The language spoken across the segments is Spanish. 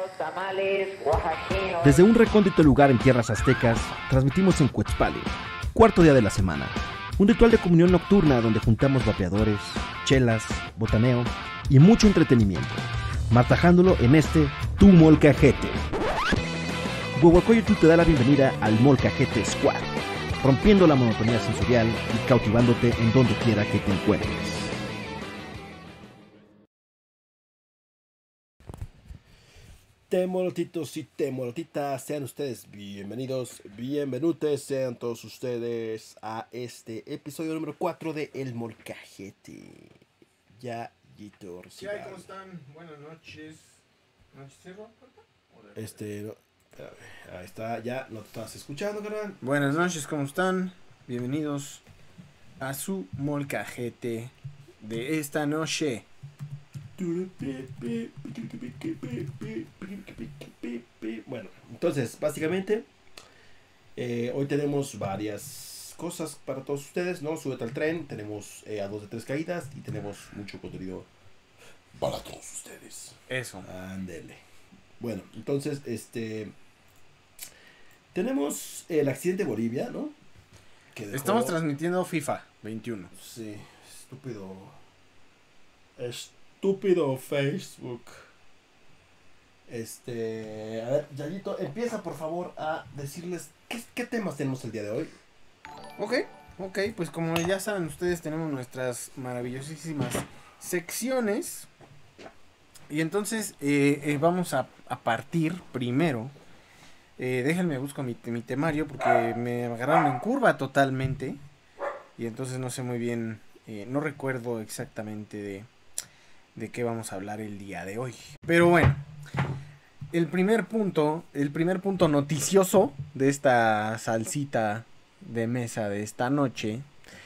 Desde un recóndito lugar en tierras aztecas, transmitimos en Cuetzpale, cuarto día de la semana. Un ritual de comunión nocturna donde juntamos vapeadores, chelas, botaneo y mucho entretenimiento, martajándolo en este Tu Molcajete. Huehuecoyotl te da la bienvenida al Molcajete Squad, rompiendo la monotonía sensorial y cautivándote en donde quiera que te encuentres. Temolotitos y temolotitas, sean ustedes bienvenidos, bienvenutes, sean todos ustedes a este episodio número 4 de El Molcajete. Yayito ¿Qué hay? ¿Cómo están? Buenas noches. ¿Noches cerro? Ahí está, ya no te estás escuchando, carnal. Buenas noches, ¿cómo están? Bienvenidos a su Molcajete de esta noche. Bueno, entonces, básicamente, hoy tenemos varias cosas para todos ustedes, ¿no? Súbete al tren, tenemos a 2 de 3 caídas y tenemos mucho contenido para todos ustedes. Eso. Ándele. Bueno, entonces, tenemos el accidente de Bolivia, ¿no? Que dejó... Estamos transmitiendo FIFA 21. Sí, estúpido Facebook. A ver, Yayito, empieza por favor a decirles qué temas tenemos el día de hoy. Ok, pues como ya saben ustedes, tenemos nuestras maravillosísimas secciones. Y entonces vamos a partir primero. Déjenme busco mi temario porque me agarraron en curva totalmente. Y entonces no sé muy bien, no recuerdo exactamente de qué vamos a hablar el día de hoy. Pero bueno, el primer punto noticioso de esta salsita de mesa de esta noche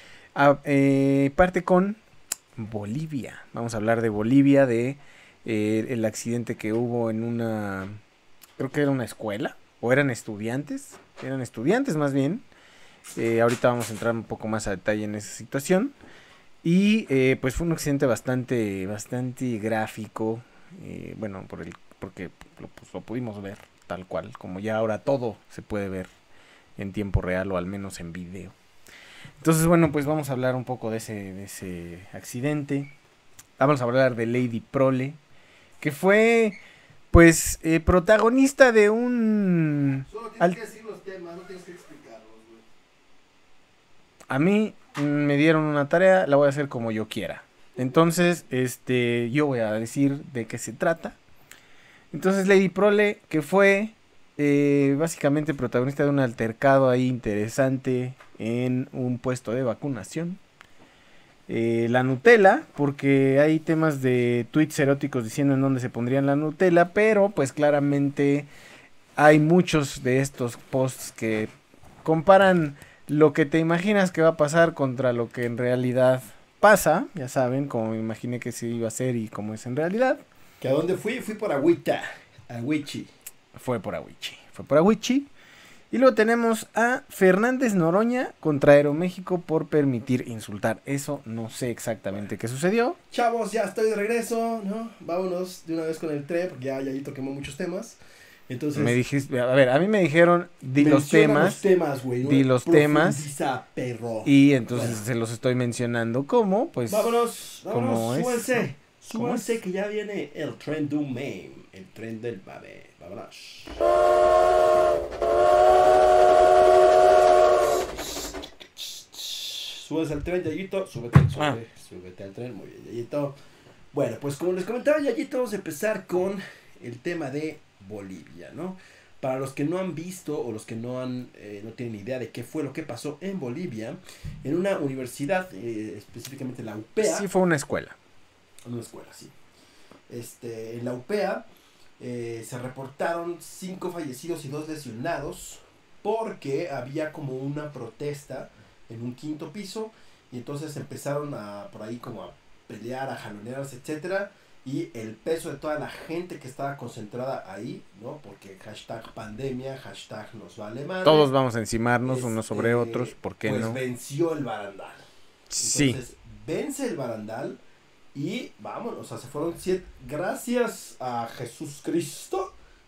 parte con Bolivia. Vamos a hablar de Bolivia, el accidente que hubo en una, creo que era una escuela, o eran estudiantes más bien. Ahorita vamos a entrar un poco más a detalle en esa situación. Y pues fue un accidente bastante gráfico, bueno, porque lo pudimos ver tal cual, como ya ahora todo se puede ver en tiempo real o al menos en video. Entonces, bueno, pues vamos a hablar un poco de ese accidente. Vamos a hablar de Lady Prole, que fue pues protagonista de un... Solo tienes que decir los temas, no tienes que explicarlos, güey. A mí me dieron una tarea, la voy a hacer como yo quiera. Entonces, yo voy a decir de qué se trata. Entonces, Lady Prole, que fue básicamente protagonista de un altercado ahí interesante en un puesto de vacunación. La Nutella, porque hay temas de tweets eróticos diciendo en dónde se pondrían la Nutella, pero pues claramente hay muchos de estos posts que comparan lo que te imaginas que va a pasar contra lo que en realidad pasa. Ya saben, como me imaginé que se iba a hacer y cómo es en realidad. ¿Que a dónde fui? Fui por Agüita, Agüichi. Fue por Agüichi. Y luego tenemos a Fernández Noroña contra Aeroméxico por permitir insultar. Eso no sé exactamente qué sucedió. Chavos, ya estoy de regreso, ¿no? Vámonos de una vez con el tren, porque ya Yayito quemó muchos temas. Entonces, me dijiste, a ver, a mí me dijeron, di los temas, güey, ¿no? di los temas, perro. y entonces bueno, se los estoy mencionando como, pues, vámonos, como súbanse que ya viene el tren du meme, el tren del babe, vámonos. Súbase al tren, Yayito, súbete al tren, muy bien, Yayito. Bueno, pues como les comentaba, Yayito, vamos a empezar con el tema de Bolivia, ¿no? Para los que no han visto o los que no tienen idea de qué fue lo que pasó en Bolivia, en una universidad, específicamente la UPEA. Sí, fue una escuela. Una escuela, sí. En la UPEA se reportaron 5 fallecidos y 2 lesionados porque había como una protesta en un 5º piso y entonces empezaron por ahí como a pelear, a jalonearse, etcétera. Y el peso de toda la gente que estaba concentrada ahí, ¿no? Porque hashtag pandemia, hashtag nos vale madre. Todos vamos a encimarnos unos sobre otros, ¿por qué pues no? Venció el barandal. Sí. Entonces, vence el barandal y vámonos, o sea, se fueron 7. Gracias a Jesús Cristo,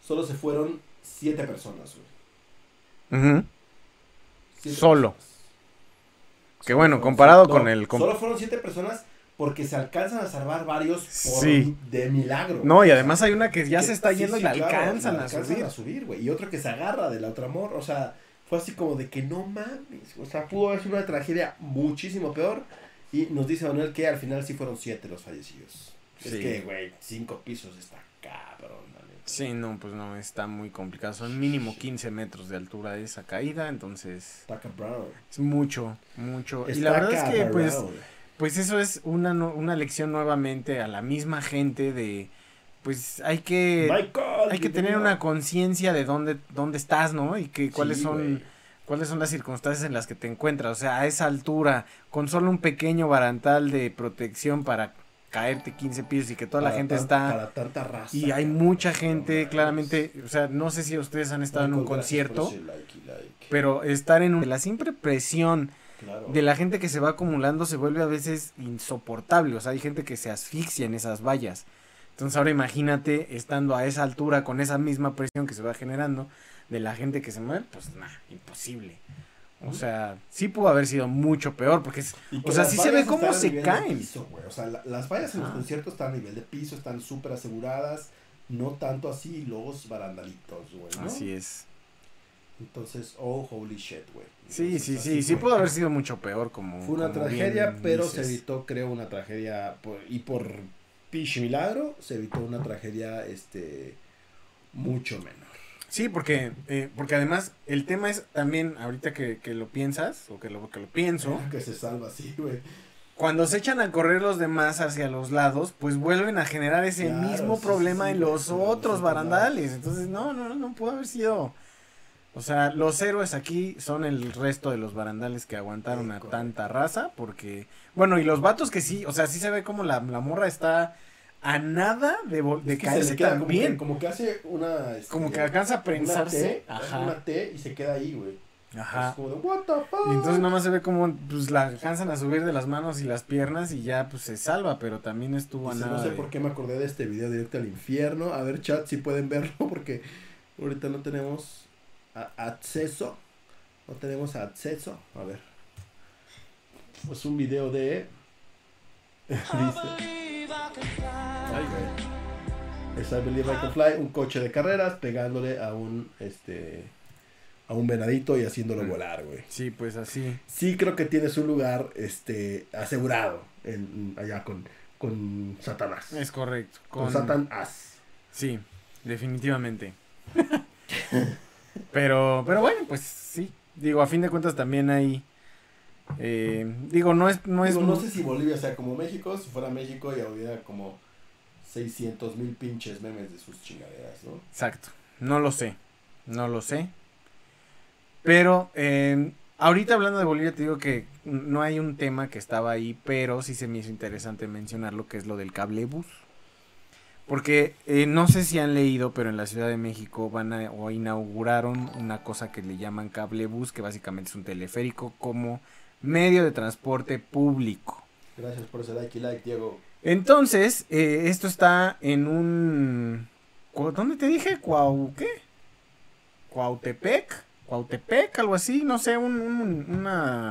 solo se fueron 7 personas, güey. Ujú. 7 Solo. personas. Que bueno, Solo comparado fueron- con el... Solo fueron 7 personas porque se alcanzan a salvar varios por Sí. de milagro. No, y O sea, además hay una que ya se está sí, yendo sí, y la claro, alcanzan la a subir. a subir, güey. Y otro que se agarra de la otra morra. O sea, fue así como de que no mames. O sea, pudo haber sido una tragedia muchísimo peor. Y nos dice Manuel que al final sí fueron 7 los fallecidos. Es Sí. que, güey, 5 pisos está cabrón, la neta. Sí, no, pues no, está muy complicado. Son mínimo 15 metros de altura esa caída, entonces Está cabrón. es mucho, mucho. Y Está la verdad es que, cabrón. pues eso es una lección nuevamente a la misma gente de, pues hay que Michael, tener una conciencia de dónde estás, ¿no? Y que cuáles Sí, son güey. cuáles son las circunstancias en las que te encuentras. O sea, a esa altura, con solo un pequeño barantal de protección para caerte 15 pisos y que toda la gente está... Para tanta raza. Y hay cabrón. mucha gente, No mames. claramente, o sea, no sé si ustedes han estado en un Michael, gracias por concierto, ese like y like. pero estar en la simple presión Claro. de la gente que se va acumulando se vuelve a veces insoportable. O sea, hay gente que se asfixia en esas vallas. Entonces ahora imagínate estando a esa altura con esa misma presión que se va generando de la gente que se mueve, pues nada, imposible. O sea, sí pudo haber sido mucho peor porque Y que o sea, las sí se ve vallas cómo están a se nivel de caen. piso, güey. O sea, las vallas en los Ajá. conciertos están a nivel de piso, están súper aseguradas, no tanto así los barandalitos, güey, ¿no? Así es. Entonces, oh, holy shit, güey. Sí, Entonces, sí, así sí fue. pudo haber sido mucho peor como Fue una como tragedia, bien pero dices. se evitó, creo, una tragedia, y por pinche milagro, se evitó una tragedia, mucho menor. Sí, porque además el tema es también, ahorita que lo piensas, o que lo pienso, Que se salva así, güey. cuando se echan a correr los demás hacia los lados, pues vuelven a generar ese Claro, mismo sí, problema sí, en güey, los en los otros otros barandales. lados. Entonces, no pudo haber sido. O sea, los héroes aquí son el resto de los barandales que aguantaron Sí, a correcto. tanta raza, porque, bueno, y los vatos que sí, o sea, sí se ve como la morra está a nada de Es que se caerse le queda como también. como que hace una... Como que alcanza a una prensarse. T, Ajá. una T y se queda ahí, güey. Ajá. Es como de, what the fuck. Y entonces nomás se ve como pues la alcanzan a subir de las manos y las piernas y ya pues se salva, pero también estuvo a Dice, nada no sé de- por qué me acordé de este video directo al infierno. A ver, chat, si pueden verlo, porque ahorita no tenemos acceso. No tenemos acceso. A ver. Es un video de... Dice... Ay, güey. Es I Believe I Can Fly, un coche de carreras pegándole a un venadito y haciéndolo volar, güey. Sí, pues así. Sí creo que tienes un lugar asegurado allá con Satanás. Es correcto. Con Satanás. Sí, definitivamente. pero bueno, pues sí. Digo, a fin de cuentas también hay digo, no es Digo, no sé si Bolivia sea como México. Si fuera México ya hubiera como 600,000 pinches memes de sus chingaderas, ¿no? Exacto. No lo sé. Pero ahorita hablando de Bolivia te digo que no hay un tema que estaba ahí, pero sí se me hizo interesante mencionar lo que es lo del cablebús. Porque no sé si han leído, pero en la Ciudad de México o inauguraron una cosa que le llaman cablebús, que básicamente es un teleférico como medio de transporte público. Gracias por ese like y like, Diego. Entonces, esto está en un... ¿Dónde te dije? ¿Qué? Cuautepec, algo así, no sé, un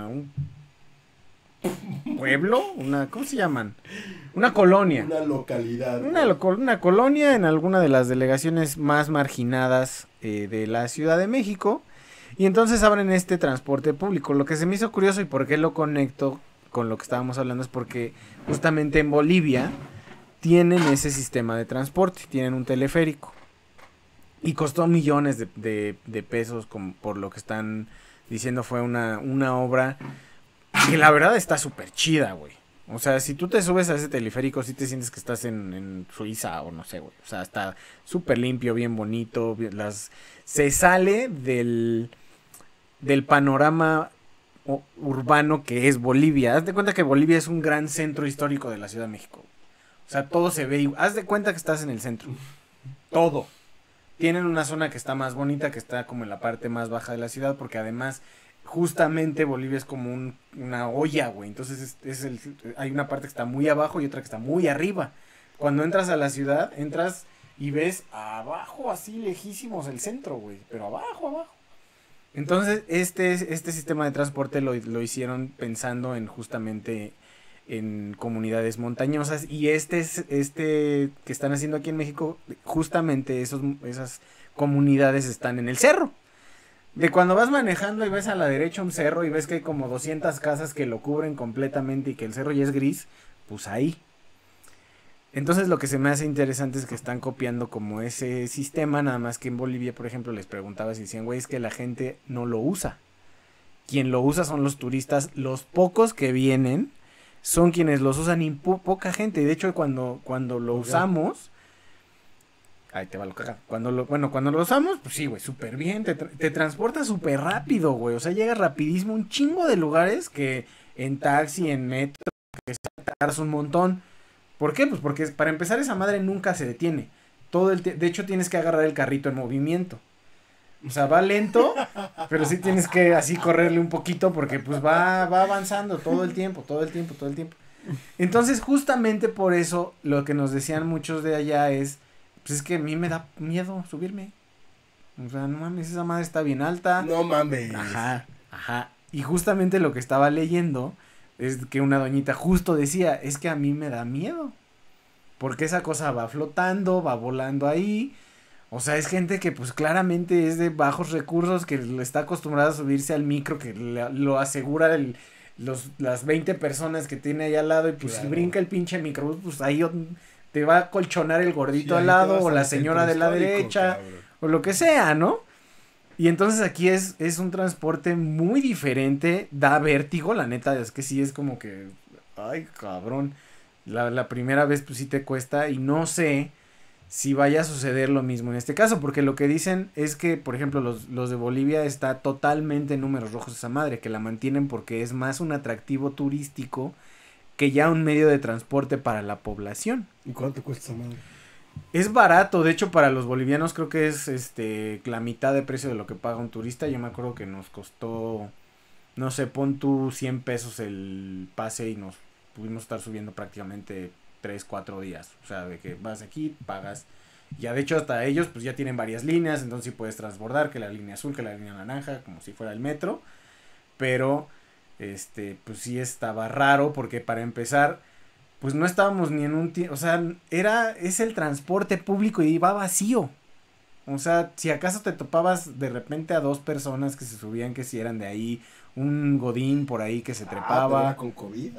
pueblo, ¿cómo se llaman? Una colonia. Una localidad. Una colonia en alguna de las delegaciones más marginadas de la Ciudad de México. Y entonces abren este transporte público. Lo que se me hizo curioso y por qué lo conecto con lo que estábamos hablando es porque justamente en Bolivia tienen ese sistema de transporte, tienen un teleférico. Y costó millones de pesos, por lo que están diciendo fue una obra que la verdad está súper chida, güey. O sea, si tú te subes a ese teleférico, sí te sientes que estás en Suiza o no sé, güey. O sea, está súper limpio, bien bonito. Se sale del panorama urbano que es Bolivia. Haz de cuenta que Bolivia es un gran centro histórico de la Ciudad de México. O sea, todo se ve. Haz de cuenta que estás en el centro. Todo. Tienen una zona que está más bonita, que está como en la parte más baja de la ciudad, porque además, justamente Bolivia es como una olla, güey. Entonces hay una parte que está muy abajo y otra que está muy arriba. Cuando entras a la ciudad, entras y ves abajo, así lejísimos el centro, güey, pero abajo. Entonces, este sistema de transporte lo hicieron pensando en justamente en comunidades montañosas, y este que están haciendo aquí en México, justamente esas comunidades están en el cerro. De cuando vas manejando y ves a la derecha un cerro y ves que hay como 200 casas que lo cubren completamente y que el cerro ya es gris, pues ahí. Entonces lo que se me hace interesante es que están copiando como ese sistema, nada más que en Bolivia, por ejemplo, les preguntaba si decían, güey, es que la gente no lo usa. Quien lo usa son los turistas, los pocos que vienen son quienes los usan y poca gente. Y de hecho cuando lo usamos, ahí te va lo cagado. Cuando lo usamos, pues sí, güey, súper bien, te transporta súper rápido, güey. O sea, llegas rapidísimo, un chingo de lugares que en taxi, en metro, que se tardas un montón. ¿Por qué? Pues porque para empezar esa madre nunca se detiene. De hecho tienes que agarrar el carrito en movimiento. O sea, va lento, pero sí tienes que así correrle un poquito porque pues va avanzando todo el tiempo. Entonces justamente por eso lo que nos decían muchos de allá es, pues es que a mí me da miedo subirme. O sea, no mames, esa madre está bien alta. No mames. Ajá. Y justamente lo que estaba leyendo es que una doñita justo decía, es que a mí me da miedo. Porque esa cosa va flotando, va volando ahí. O sea, es gente que pues claramente es de bajos recursos, que está acostumbrada a subirse al micro, que lo asegura las 20 personas que tiene ahí al lado. Y pues claro, si brinca el pinche microbús, pues ahí te va a colchonar el gordito al lado, o la señora de la derecha, cabrón, o lo que sea, ¿no? Y entonces aquí es un transporte muy diferente, da vértigo, la neta, es que sí es como que, ay, cabrón, la primera vez pues sí te cuesta, y no sé si vaya a suceder lo mismo en este caso, porque lo que dicen es que, por ejemplo, los de Bolivia está totalmente en números rojos esa madre, que la mantienen porque es más un atractivo turístico que ya un medio de transporte para la población. ¿Y cuánto cuesta esa madre? Es barato, de hecho para los bolivianos creo que es la mitad de precio de lo que paga un turista. Yo me acuerdo que nos costó, no sé, pon tú 100 pesos el pase y nos pudimos estar subiendo prácticamente 3-4 días. O sea, de que vas aquí, pagas. Ya de hecho hasta ellos pues ya tienen varias líneas, entonces sí puedes transbordar, que la línea azul, que la línea naranja, como si fuera el metro. Pero, pues sí estaba raro porque para empezar, pues no estábamos ni en un o sea, es el transporte público y va vacío. O sea, si acaso te topabas de repente a 2 personas que se subían, que si eran de ahí, un godín por ahí que se trepaba. Pero con COVID.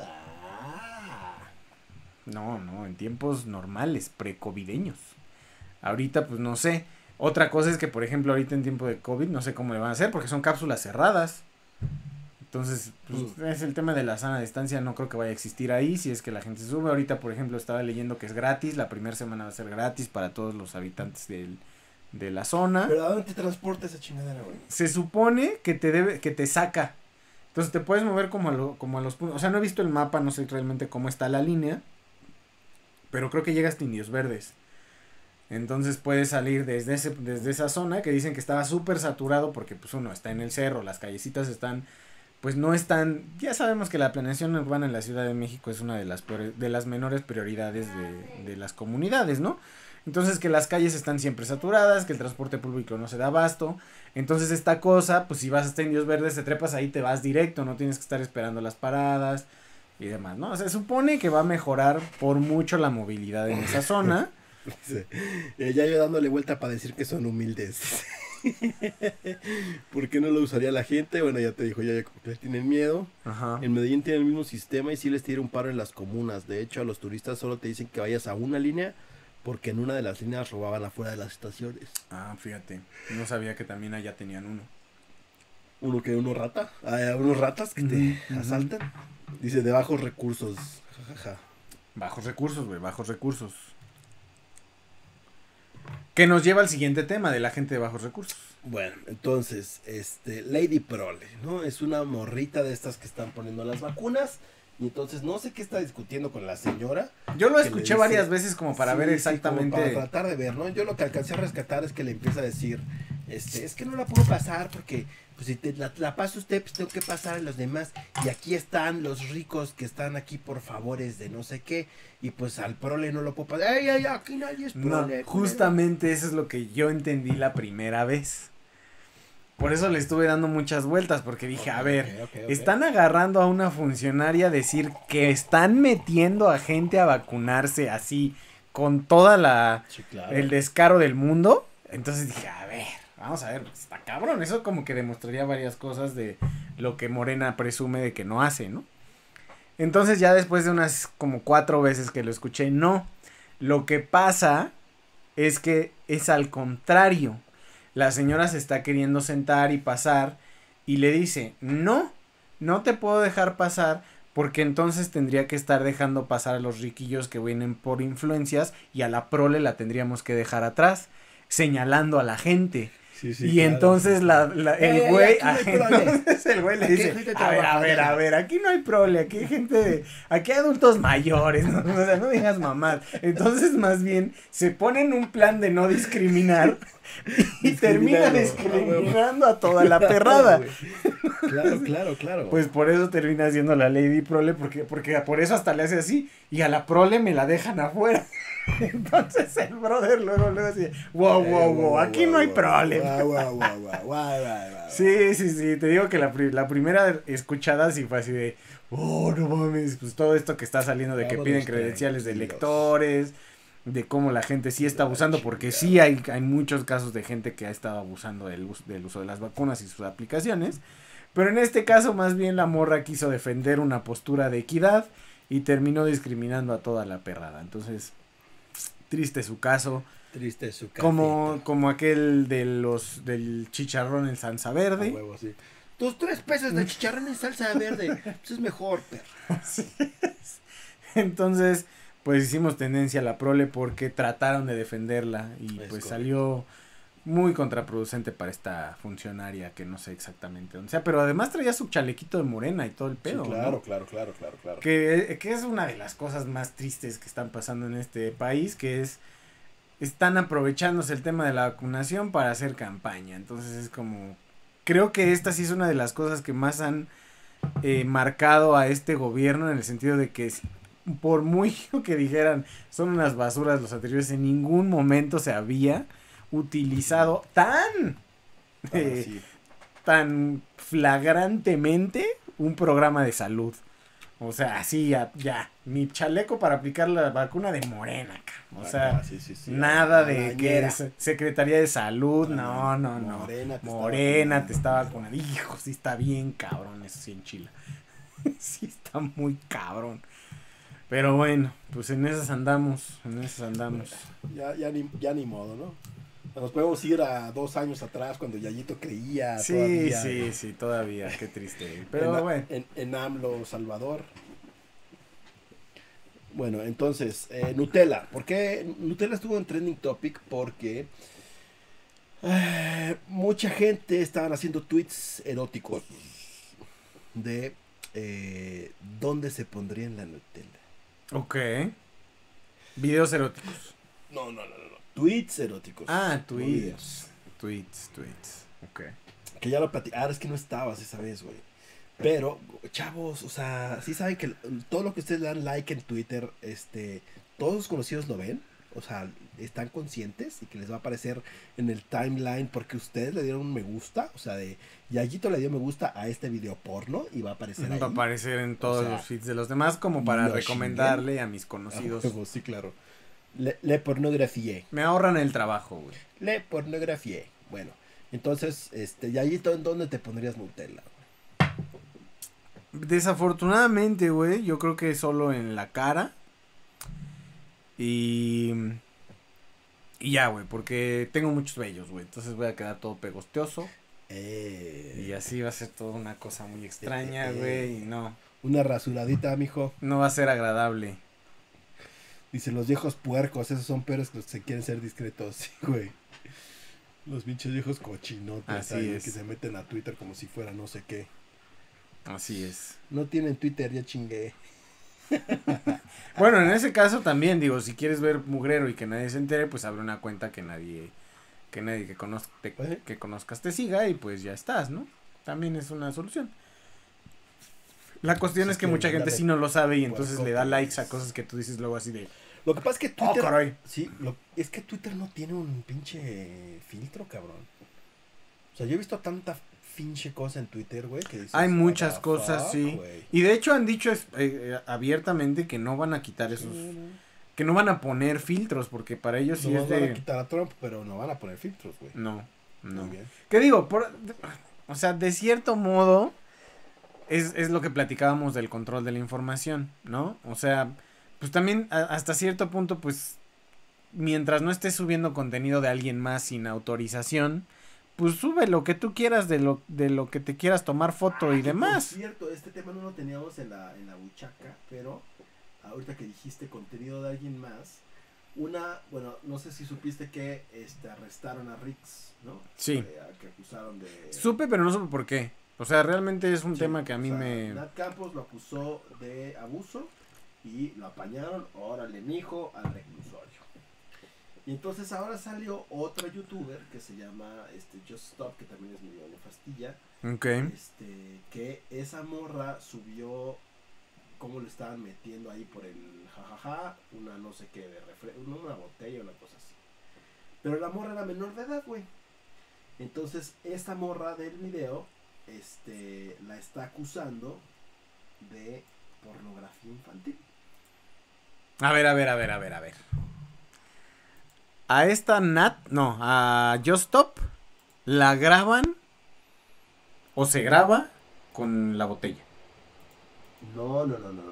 No, en tiempos normales, precovideños. Ahorita, pues no sé. Otra cosa es que, por ejemplo, ahorita en tiempo de COVID, no sé cómo le van a hacer, porque son cápsulas cerradas. Entonces, pues, es el tema de la sana distancia, no creo que vaya a existir ahí, si es que la gente sube. Ahorita, por ejemplo, estaba leyendo que es gratis, la primera semana va a ser gratis para todos los habitantes de la zona. ¿Pero a dónde te transporta esa chingadera, güey? Se supone que te saca. Entonces te puedes mover como a los puntos. O sea, no he visto el mapa, no sé realmente cómo está la línea, pero creo que llega hasta Indios Verdes. Entonces puedes salir desde esa zona que dicen que estaba súper saturado porque pues uno está en el cerro, las callecitas están, pues no están, ya sabemos que la planeación urbana en la Ciudad de México es una de las menores prioridades de las comunidades, ¿no? Entonces que las calles están siempre saturadas, que el transporte público no se da abasto. Entonces esta cosa, pues si vas hasta Indios Verdes, te trepas ahí, te vas directo, no tienes que estar esperando las paradas y demás, ¿no? Se supone que va a mejorar por mucho la movilidad en esa zona. Sí. Ya yo dándole vuelta para decir que son humildes. ¿Por qué no lo usaría la gente? Bueno, ya te dijo, ya les tienen miedo. Ajá. En Medellín tienen el mismo sistema y sí les tira un paro en las comunas. De hecho, a los turistas solo te dicen que vayas a una línea porque en una de las líneas robaban afuera de las estaciones. Ah, fíjate, no sabía que también allá tenían uno. ¿Unos ratas que te asaltan? Dice, de bajos recursos, jajaja. Bajos recursos, güey, bajos recursos. Que nos lleva al siguiente tema de la gente de bajos recursos. Bueno, entonces, Lady Prole, ¿no? Es una morrita de estas que están poniendo las vacunas. Y entonces no sé qué está discutiendo con la señora. Yo lo escuché varias veces como para ver exactamente. Sí, para tratar de ver, ¿no? Yo lo que alcancé a rescatar es que le empieza a decir, es que no la puedo pasar porque pues si la pasa usted, pues tengo que pasar a los demás. Y aquí están los ricos que están aquí por favores de no sé qué. Y pues al prole no lo puedo pasar. ¡Ey, ey, aquí nadie es prole! No, justamente eso es lo que yo entendí la primera vez. Por eso le estuve dando muchas vueltas, porque dije, a ver, están agarrando a una funcionaria a decir que están metiendo a gente a vacunarse así, con toda Sí, claro. el descaro del mundo. Entonces dije, a ver, vamos a ver, está cabrón. Eso como que demostraría varias cosas de lo que Morena presume de que no hace, ¿no? Entonces ya después de unas como 4 veces que lo escuché, no. Lo que pasa es que es al contrario. La señora se está queriendo sentar y pasar y le dice, no te puedo dejar pasar porque entonces tendría que estar dejando pasar a los riquillos que vienen por influencias y a la prole la tendríamos que dejar atrás, señalando a la gente. Sí, y claro, entonces el güey, entonces el güey le dice, a ver, aquí no hay prole, aquí hay gente, aquí hay adultos mayores, ¿no? O sea, no digas mamás. Entonces más bien se pone en un plan de no discriminar y termina discriminando a toda la perrada. Claro. Pues por eso termina siendo la Lady Prole, porque por eso hasta le hace así, y a la prole me la dejan afuera. Entonces el brother luego dice, wow, aquí no hay problema. Sí, te digo que la primera escuchada sí fue así de, oh, no mames, pues todo esto que está saliendo de que piden credenciales de lectores, de cómo la gente sí está abusando, porque sí hay muchos casos de gente que ha estado abusando del uso de las vacunas y sus aplicaciones, pero en este caso más bien la morra quiso defender una postura de equidad y terminó discriminando a toda la perrada. Entonces, triste su caso. Como aquel del chicharrón en salsa verde. Huevo, sí. Tus 3 pesos de chicharrón en salsa verde. Eso es mejor, perro. Así es. Entonces, pues hicimos tendencia a la prole porque trataron de defenderla y pues salió muy contraproducente para esta funcionaria que no sé exactamente dónde sea, pero además traía su chalequito de Morena y todo el pedo. Sí, claro, ¿no? claro. Que es una de las cosas más tristes que están pasando en este país, que están aprovechándose el tema de la vacunación para hacer campaña. Entonces es como, creo que esta sí es una de las cosas que más han marcado a este gobierno, en el sentido de que por muy que dijeran son unas basuras los anteriores, en ningún momento se había utilizado tan flagrantemente un programa de salud. O sea, así ya, mi chaleco para aplicar la vacuna de Morena, o sea, nada de que Secretaría de Salud, no. Morena te está vacunando, hijo, sí está bien cabrón, eso sí enchila. Sí está muy cabrón. Pero bueno, pues en esas andamos. Ya ni modo, ¿no? Nos podemos ir a 2 años atrás cuando Yayito creía Sí, todavía, qué triste. Pero bueno. En AMLO Salvador. Bueno, entonces, Nutella. ¿Por qué Nutella estuvo en Trending Topic? Porque mucha gente estaban haciendo tweets eróticos de dónde se pondrían la Nutella. Ok. Videos eróticos. No. Tweets eróticos. Ah, tweets. Ok. Que ya lo platicé. Es que no estabas esa vez, güey. Pero, chavos, o sea, sí saben que todo lo que ustedes le dan like en Twitter, todos los conocidos lo ven. O sea, están conscientes y que les va a aparecer en el timeline porque ustedes le dieron un me gusta. O sea, Yayito le dio me gusta a este video porno y va a aparecer ahí. Va a aparecer en todos los feeds de los demás como para recomendarle a mis conocidos. Sí, claro. Le pornografié. Me ahorran el trabajo, güey. Le pornografié. Bueno, entonces, Yayito, ¿en dónde te pondrías Nutella? Desafortunadamente, güey, yo creo que solo en la cara. Y ya, güey, porque tengo muchos vellos, güey. Entonces voy a quedar todo pegostioso. Y así va a ser toda una cosa muy extraña, güey. Y no. Una rasuradita, mijo. No va a ser agradable. Dice, los viejos puercos, esos son peores que los que quieren ser discretos, sí, güey. Los pinches viejos cochinotes. Así es. Que se meten a Twitter como si fuera no sé qué. Así es. No tienen Twitter, ya chingué. Bueno, en ese caso también, digo, si quieres ver mugrero y que nadie se entere, pues abre una cuenta que nadie que conozcas te siga y pues ya estás, ¿no? también es una solución. La cuestión Si es que quieren mucha gente mandarle sí no lo sabe y entonces le da puercotes. likes a cosas que tú dices luego así de... Lo que pasa es que ¡Oh, Twitter... caray! Sí, es que Twitter no tiene un pinche filtro, cabrón. O sea, yo he visto tanta pinche cosa en Twitter, güey, que dices... Hay muchas "What the cosas, fuck, sí. güey?". Y de hecho han dicho abiertamente que no van a quitar esos... Sí, no. Que no van a poner filtros, porque para ellos sí No es van a de... quitar a Trump, pero no van a poner filtros, güey. No, no. Muy bien. ¿Qué digo? O sea, de cierto modo... Es lo que platicábamos del control de la información, ¿no? O sea, pues también hasta cierto punto, pues, mientras no estés subiendo contenido de alguien más sin autorización, pues sube lo que tú quieras de lo que te quieras tomar foto y demás. Por cierto, este tema no lo teníamos en la buchaca, pero ahorita que dijiste contenido de alguien más, bueno, no sé si supiste que arrestaron a Rix, ¿no? Sí. Que acusaron de... Supe, pero no supe por qué. O sea, realmente es un Sí, tema que a mí o sea, me... Nat Campos lo acusó de abuso y lo apañaron, órale mijo, al reclusorio. Y entonces ahora salió otro youtuber que se llama Just Stop, que también es medio nefastilla. Ok. Que esa morra subió cómo le estaban metiendo ahí por el jajaja, una no sé qué de una botella o una cosa así. Pero la morra era menor de edad, güey. Entonces esta morra del video la está acusando de pornografía infantil. A ver. A esta a Just Stop la graban o se graba con la botella. No.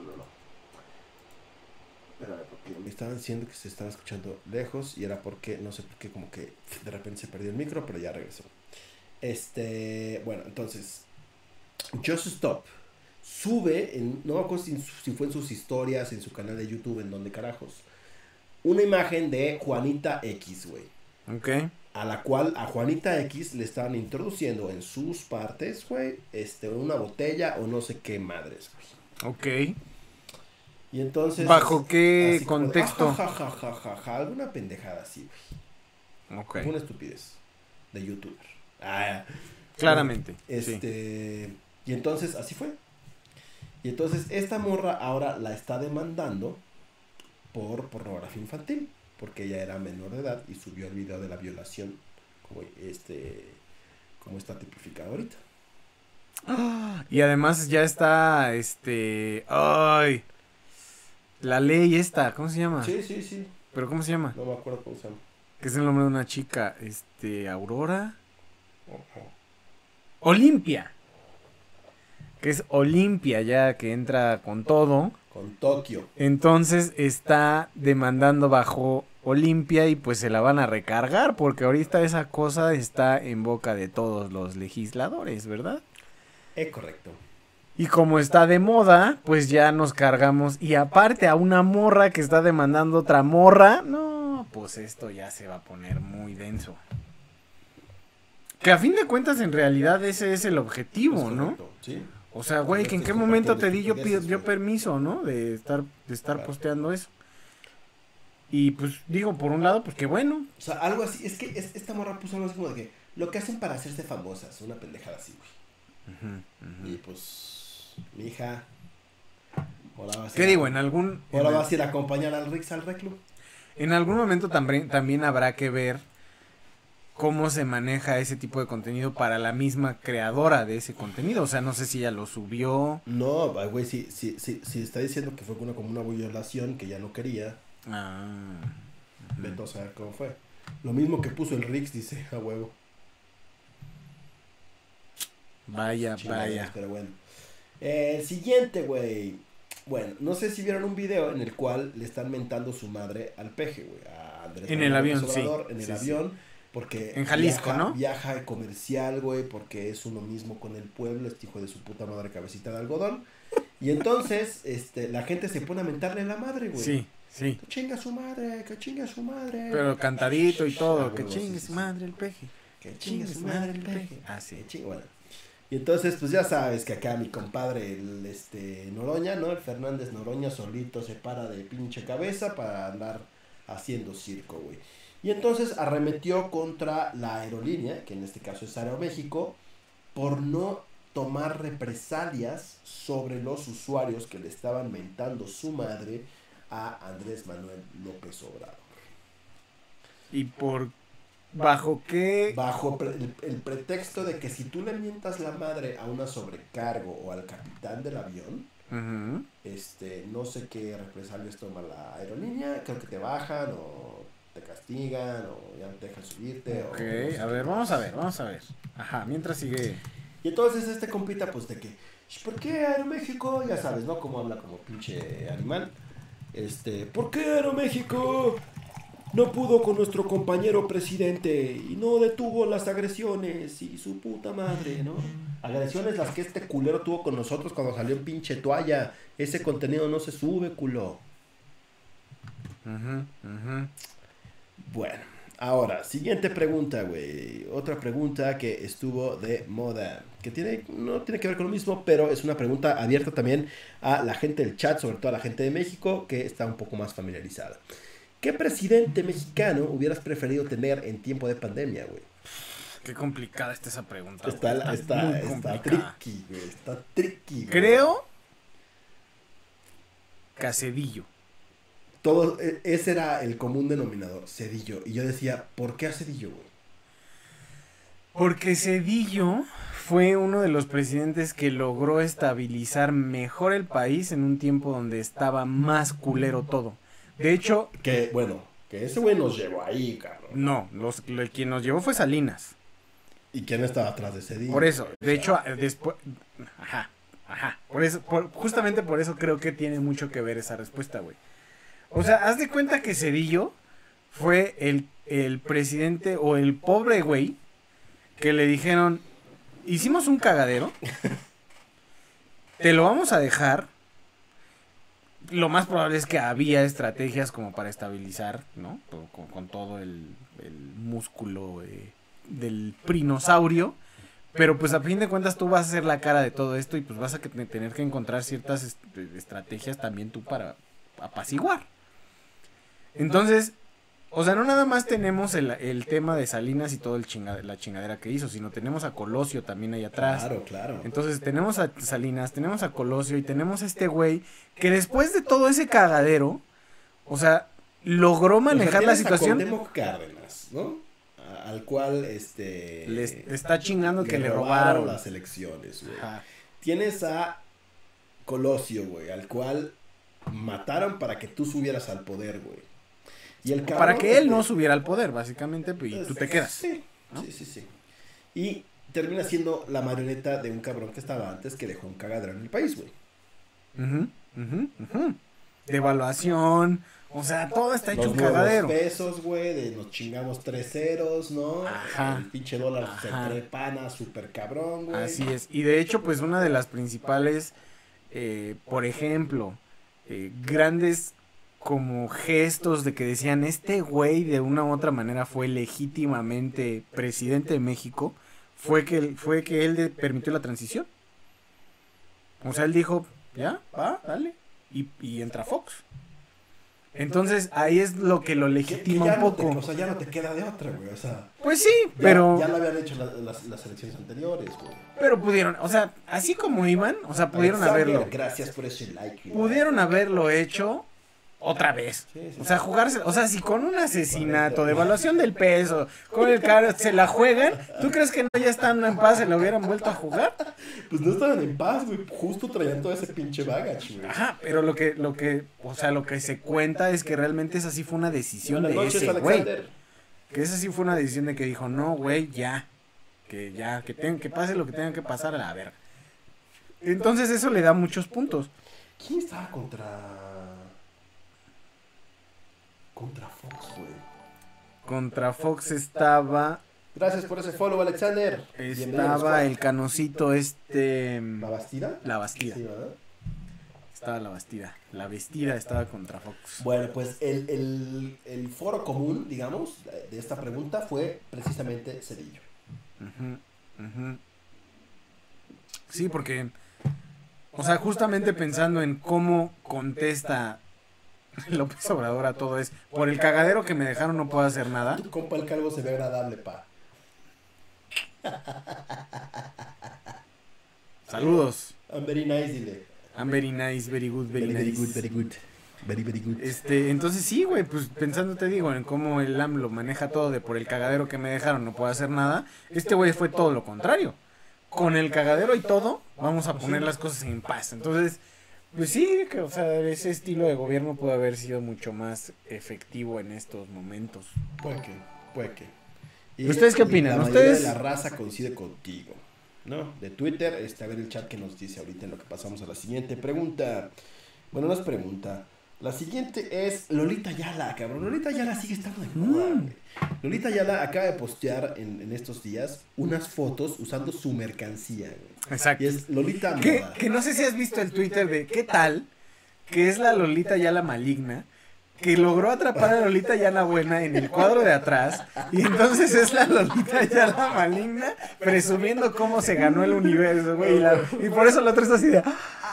Espérame, porque me estaban diciendo que se estaba escuchando lejos y era porque, no sé por qué, como que de repente se perdió el micro, pero ya regresó. Bueno, entonces, Just Stop sube, no me acuerdo si fue en sus historias, en su canal de YouTube, en donde carajos, una imagen de Juanita X, güey. Ok. A la cual a Juanita X le estaban introduciendo en sus partes, güey, una botella o no sé qué madres, güey. Ok. Y entonces... ¿Bajo qué así como de, contexto? alguna pendejada así, güey. Ok. Una estupidez de youtuber. Claramente. Sí. Y entonces, así fue. Y entonces, esta morra ahora la está demandando por pornografía infantil. Porque ella era menor de edad y subió el video de la violación como está tipificado ahorita. Y además ya está, ay, la ley esta, ¿cómo se llama? Sí. ¿Pero cómo se llama? No me acuerdo cómo se llama. Que es el nombre de una chica, Aurora. Olimpia. Que es Olimpia ya, que entra con todo. Con Tokio. Entonces está demandando bajo Olimpia y pues se la van a recargar porque ahorita esa cosa está en boca de todos los legisladores, ¿verdad? Es correcto. Y como está de moda, pues ya nos cargamos. Y aparte a una morra que está demandando otra morra, no, pues esto ya se va a poner muy denso. Que a fin de cuentas en realidad ese es el objetivo, ¿no? Sí. O sea, güey, que en qué momento te di yo permiso, ¿no? De estar posteando eso. Y pues digo, por un lado, pues qué bueno. O sea, algo así, es que esta morra puso algo así como de que lo que hacen para hacerse famosas, una pendejada así, güey. Y pues, mi hija, ahora vas a ¿Qué digo? ahora vas a ir a acompañar al Rix al reclu. En algún momento también habrá que ver cómo se maneja ese tipo de contenido para la misma creadora de ese contenido. O sea, no sé si ella lo subió. No, güey, si está diciendo que fue como una violación que ya no quería. Vete a saber cómo fue. Lo mismo que puso el Rix, dice, a huevo. Vaya. Pero bueno. El siguiente, güey. Bueno, no sé si vieron un video en el cual le están mentando su madre al peje, güey. A Andrés en el avión, Obrador, sí. En el avión. Porque en Jalisco, ¿no? Viaja comercial, güey, porque es uno mismo con el pueblo, este hijo de su puta madre cabecita de algodón. Y entonces, la gente se pone a mentarle a la madre, güey. Sí. Que chinga su madre. Pero cantadito y todo, Ah, que huevo, chingue sí. su madre el peje. Que chinga su madre el peje. Ah, sí. Bueno. Y entonces, pues ya sabes que acá mi compadre, el Noroña, ¿no? El Fernández Noroña solito se para de pinche cabeza para andar haciendo circo, güey. Y entonces arremetió contra la aerolínea, que en este caso es Aeroméxico, por no tomar represalias sobre los usuarios que le estaban mentando su madre a Andrés Manuel López Obrador. ¿Y bajo qué? Bajo el pretexto de que si tú le mientas la madre a una sobrecargo o al capitán del avión, Uh-huh. no sé qué represalias toma la aerolínea, creo que te bajan o te castigan o ya no te dejan subirte. Ok, O no sé a ver, vamos a ver. Ajá, mientras sigue. Y entonces compita pues de que, ¿por qué Aeroméxico? Ya sabes, ¿no? Como habla como pinche animal. ¿Por qué Aeroméxico no pudo con nuestro compañero presidente y no detuvo las agresiones y su puta madre, ¿no? Agresiones las que este culero tuvo con nosotros cuando salió en pinche toalla. Ese contenido no se sube, culo. Uh-huh, uh-huh. Bueno, ahora, siguiente pregunta, güey. Otra pregunta que estuvo de moda. Que no tiene que ver con lo mismo, pero es una pregunta abierta también a la gente del chat, sobre todo a la gente de México, que está un poco más familiarizada. ¿Qué presidente mexicano hubieras preferido tener en tiempo de pandemia, güey? Qué complicada está esa pregunta. Está tricky, güey. Está tricky, güey. Creo que a Cedillo. Ese era el común denominador, Cedillo. Y yo decía, ¿por qué a Cedillo, güey? Porque Cedillo fue uno de los presidentes que logró estabilizar mejor el país en un tiempo donde estaba más culero todo. De hecho... Que ese güey nos llevó ahí, cabrón. No, quien nos llevó fue Salinas. ¿Y quién estaba atrás de Cedillo? Por eso, de hecho, después... Ajá. Por eso, justamente por eso creo que tiene mucho que ver esa respuesta, güey. O sea, haz de cuenta que Cedillo fue el presidente o el pobre güey que le dijeron, hicimos un cagadero, te lo vamos a dejar. Lo más probable es que había estrategias como para estabilizar, ¿no? Con todo el músculo del prinosaurio. Pero pues a fin de cuentas tú vas a ser la cara de todo esto y pues vas a tener que encontrar ciertas estrategias también tú para apaciguar. Entonces, o sea, no nada más tenemos el tema de Salinas y todo la chingadera que hizo, sino tenemos a Colosio también ahí atrás. Claro. Entonces tenemos a Salinas, tenemos a Colosio y tenemos a este güey que después de todo ese cagadero, o sea, logró manejar la situación. A Cuauhtémoc Cárdenas, ¿no? Al cual, le está chingando que le robaron las elecciones, güey. Tienes a Colosio, güey, al cual mataron para que tú subieras al poder, güey. Y el cabrón, para que él no subiera al poder, básicamente, y tú te quedas. Sí, ¿no? Sí. Y termina siendo la marioneta de un cabrón que estaba antes, que dejó un cagadero en el país, güey. Devaluación, o sea, todo está hecho un cagadero. Los pesos, güey, nos chingamos 3 ceros, ¿no? Ajá. El pinche dólar se trepana súper cabrón, güey. Así es, y de hecho, pues una de las principales, por ejemplo, grandes como gestos de que decían, este güey de una u otra manera fue legítimamente presidente de México, fue que él permitió la transición. O sea, él dijo, ya, va, dale, y entra Fox. Entonces, ahí es lo que lo legitima un poco. O sea, ya no te queda de otra, güey, o sea. Pues sí, pero... Ya lo habían hecho las elecciones anteriores, güey. Pero pudieron, o sea, así como iban, o sea, pudieron haberlo. Gracias por ese like. Pudieron haberlo hecho otra vez. Sí. O sea, jugarse, o sea, si con un asesinato, devaluación del peso, con el cara se la juegan, ¿tú crees que no ya estando en paz se la hubieran vuelto a jugar? Pues no estaban en paz, güey, justo traían todo ese pinche baggage, güey. Ajá, pero lo que se cuenta es que realmente esa sí fue una decisión de ese güey. Que esa sí fue una decisión de que dijo, no, güey, que pase lo que tenga que pasar a la verga. Entonces eso le da muchos puntos. ¿Quién estaba contra Fox, güey? Contra Fox estaba... Gracias por ese follow, Alexander. Estaba el canocito ¿La Bastida? La Bastida. Sí, ¿verdad? Estaba la Bastida. La Vestida estaba contra Fox. Bueno, pues el foro común, digamos, de esta pregunta fue precisamente Cedillo. Sí, porque... O sea, justamente pensando en cómo contesta López Obrador a todo es, por el cagadero que me dejaron no puedo hacer nada. Tu compa el calvo se ve agradable, pa. Saludos. I'm very nice, dile. I'm very nice, very good, very nice. Very good, very good. Very, very good. Entonces sí, güey, pues pensando te digo en cómo el AMLO maneja todo de por el cagadero que me dejaron no puedo hacer nada, este güey fue todo lo contrario. Con el cagadero y todo, vamos a poner las cosas en paz. Entonces, pues sí, que, o sea, ese estilo de gobierno puede haber sido mucho más efectivo en estos momentos. Puede que. ¿Ustedes qué opinan? La mayoría ¿Ustedes? de la raza coincide contigo, ¿no? De Twitter, a ver el chat que nos dice ahorita en lo que pasamos a la siguiente pregunta. Bueno, no es pregunta. La siguiente es Lolita Ayala, cabrón. Lolita Ayala sigue estando de moda, güey. Lolita Ayala acaba de postear en estos días unas fotos usando su mercancía, güey. Exacto. Y es Lolita Que, Moda. que no sé si has visto el Twitter de ¿qué tal? Que es la Lolita Ayala maligna, que logró atrapar a Lolita Ayala buena en el cuadro de atrás, y entonces es la Lolita Ayala maligna presumiendo cómo se ganó el universo, güey. Y por eso la otra está así de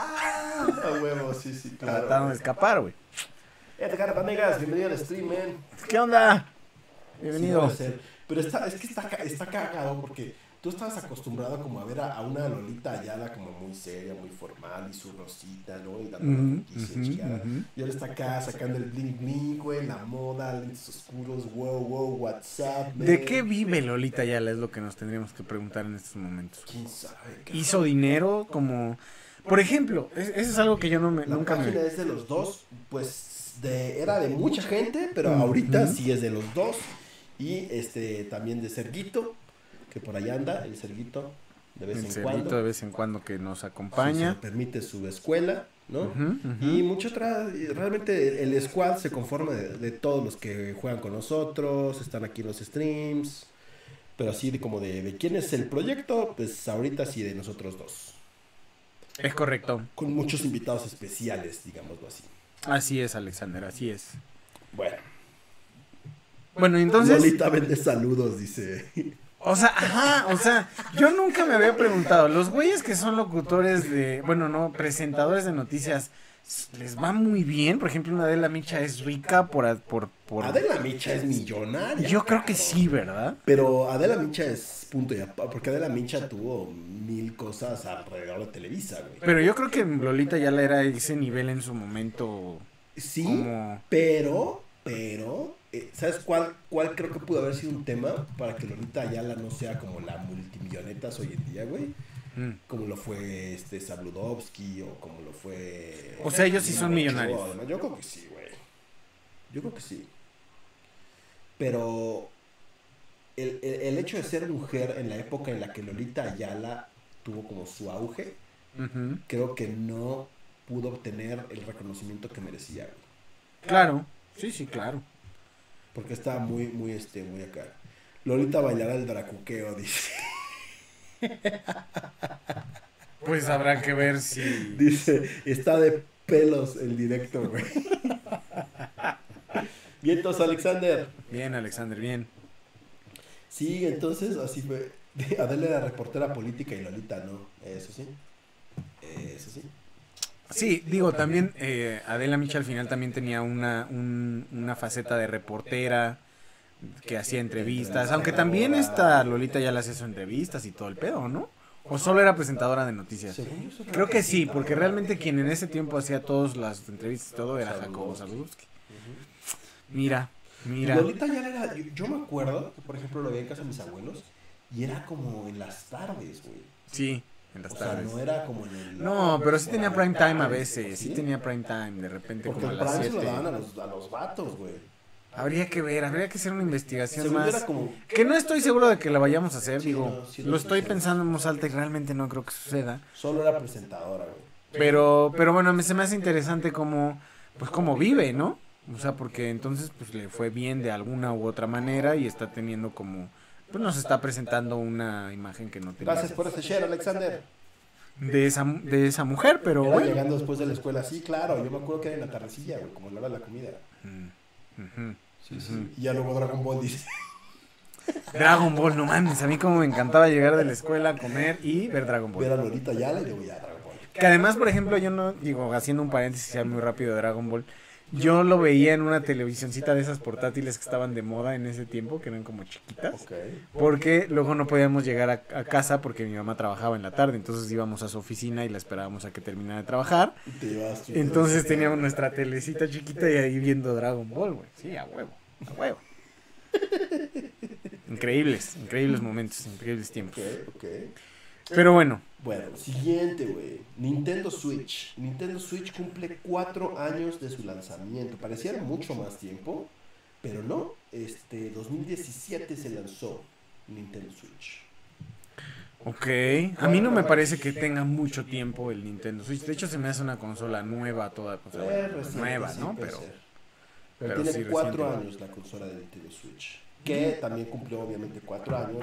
A huevo, sí, claro. tratando de escapar, güey. Edgar Vanegas, bienvenido al stream, man. ¿Qué onda? Sí, Bienvenido. puede ser. Pero está cagado porque tú estabas acostumbrado como a ver a una Lolita Ayala como muy seria, muy formal y su rosita, ¿no? Y dando noticias, y ahora está acá sacando el bling bling, güey, la moda, lentes oscuros, wow, WhatsApp, man. ¿De qué vive Lolita Ayala? Es lo que nos tendríamos que preguntar en estos momentos. ¿Quién sabe? ¿Hizo dinero como...? Por ejemplo, eso es algo que yo La nunca página me... es de los dos, pues era de mucha gente, pero ahorita sí es de los dos. Y también de Serguito, que por allá anda, el Serguito, de vez El en Cerrito cuando. de vez en cuando que nos Sí, se acompaña. le permite su escuela, ¿no? Ujú. Y mucho realmente el squad se conforma de todos los que juegan con nosotros, están aquí en los streams, pero así como de quién es el proyecto, pues ahorita sí de nosotros dos, Es correcto. con muchos invitados especiales, digámoslo así. Así es, Alexander, así es. Bueno, Bueno, entonces... Lolita vende saludos, dice. O sea, yo nunca me había preguntado, los güeyes que son locutores de, bueno, no, presentadores de noticias, ¿les va muy bien? Por ejemplo, una Adela Micha es rica por... Adela Micha es millonaria. Yo creo que sí, ¿verdad? Pero Adela Micha es punto y aparte, porque Adela Micha tuvo 1000 cosas alrededor de Televisa, güey. Pero yo creo que Lolita ya era ese nivel en su momento. Sí, Como... pero, ¿sabes cuál creo que pudo haber sido un tema para que Lolita Ayala no sea como la multimillonetas hoy en día, güey? Como lo fue Sabludovsky o como lo fue... O sea, ellos sí son millonarios. Además, yo creo que sí, güey. Yo creo que sí. Pero el hecho de ser mujer en la época en la que Lolita Ayala tuvo como su auge, creo que no pudo obtener el reconocimiento que merecía, güey. Claro, sí, claro. Porque estaba muy acá. Lolita bailará el dracuqueo, dice. Pues habrá que ver si... Dice, está de pelos el directo, güey. Vientos, Alexander. Bien, Alexander, bien. Sí, entonces así fue. Adela era reportera política y Lolita no. Eso sí. Sí, digo, también Adela Micha al final también tenía una faceta de reportera que hacía entrevistas, aunque también esta Lolita ya le hace sus entrevistas y todo el pedo, ¿no? ¿O solo era presentadora de noticias? Creo que sí, porque realmente quien en ese tiempo hacía todas las entrevistas y todo era Jacobo Zabludovsky. Mira. Lolita ya era, yo me acuerdo que por ejemplo lo veía en casa de mis abuelos y era como en las tardes, güey. Sí, en las tardes. No era como en el... No, pero sí tenía prime time a veces, sí tenía prime time, de repente porque como a el las prime se 7. lo daban a los vatos, güey. Habría que ver, habría que hacer una investigación Según yo más. era como... Que no estoy seguro de que la vayamos a hacer, Sí, digo, no, sí lo estoy sé. pensando en voz alta y realmente no creo que suceda. Solo era presentadora, güey. Pero bueno, se me hace interesante cómo vive, ¿no? O sea, porque entonces pues le fue bien de alguna u otra manera y está teniendo como, pues nos está presentando una imagen que no tenía. Gracias por ese share, Alexander. De esa mujer, pero Era bueno. llegando después de la escuela, sí, claro. Yo me acuerdo que era en la tardecilla, güey, como la hora de la comida. Sí. Y ya luego Dragon Ball dice. Dragon Ball, no mames, a mí como me encantaba llegar de la escuela a comer y ver Dragon Ball. Ver a Lolita Ayala y luego ya Dragon Ball. Que además, por ejemplo, yo no, digo, haciendo un paréntesis ya muy rápido de Dragon Ball, Yo lo veía en una televisioncita de esas portátiles que estaban de moda en ese tiempo, que eran como chiquitas. Ok. Porque luego no podíamos llegar a casa porque mi mamá trabajaba en la tarde. Entonces íbamos a su oficina y la esperábamos a que terminara de trabajar. Y te llevabas tu Entonces telecita. teníamos nuestra telecita chiquita y ahí viendo Dragon Ball, güey. Sí, a huevo, a huevo. Increíbles, increíbles momentos, increíbles tiempos. Ok, ok. Pero bueno, Bueno, siguiente, güey. Nintendo Switch. Nintendo Switch cumple 4 años de su lanzamiento. Pareciera mucho más tiempo, pero no. 2017 se lanzó Nintendo Switch. ok. A mí no me parece que tenga mucho tiempo el Nintendo Switch. De hecho, se me hace una consola nueva toda. O sea, bueno, Reciente, nueva, sí, ¿no? puede Pero, ser. pero Tiene sí, 4 reciente. años la consola de Nintendo Switch. Que también cumplió, obviamente, 4 años.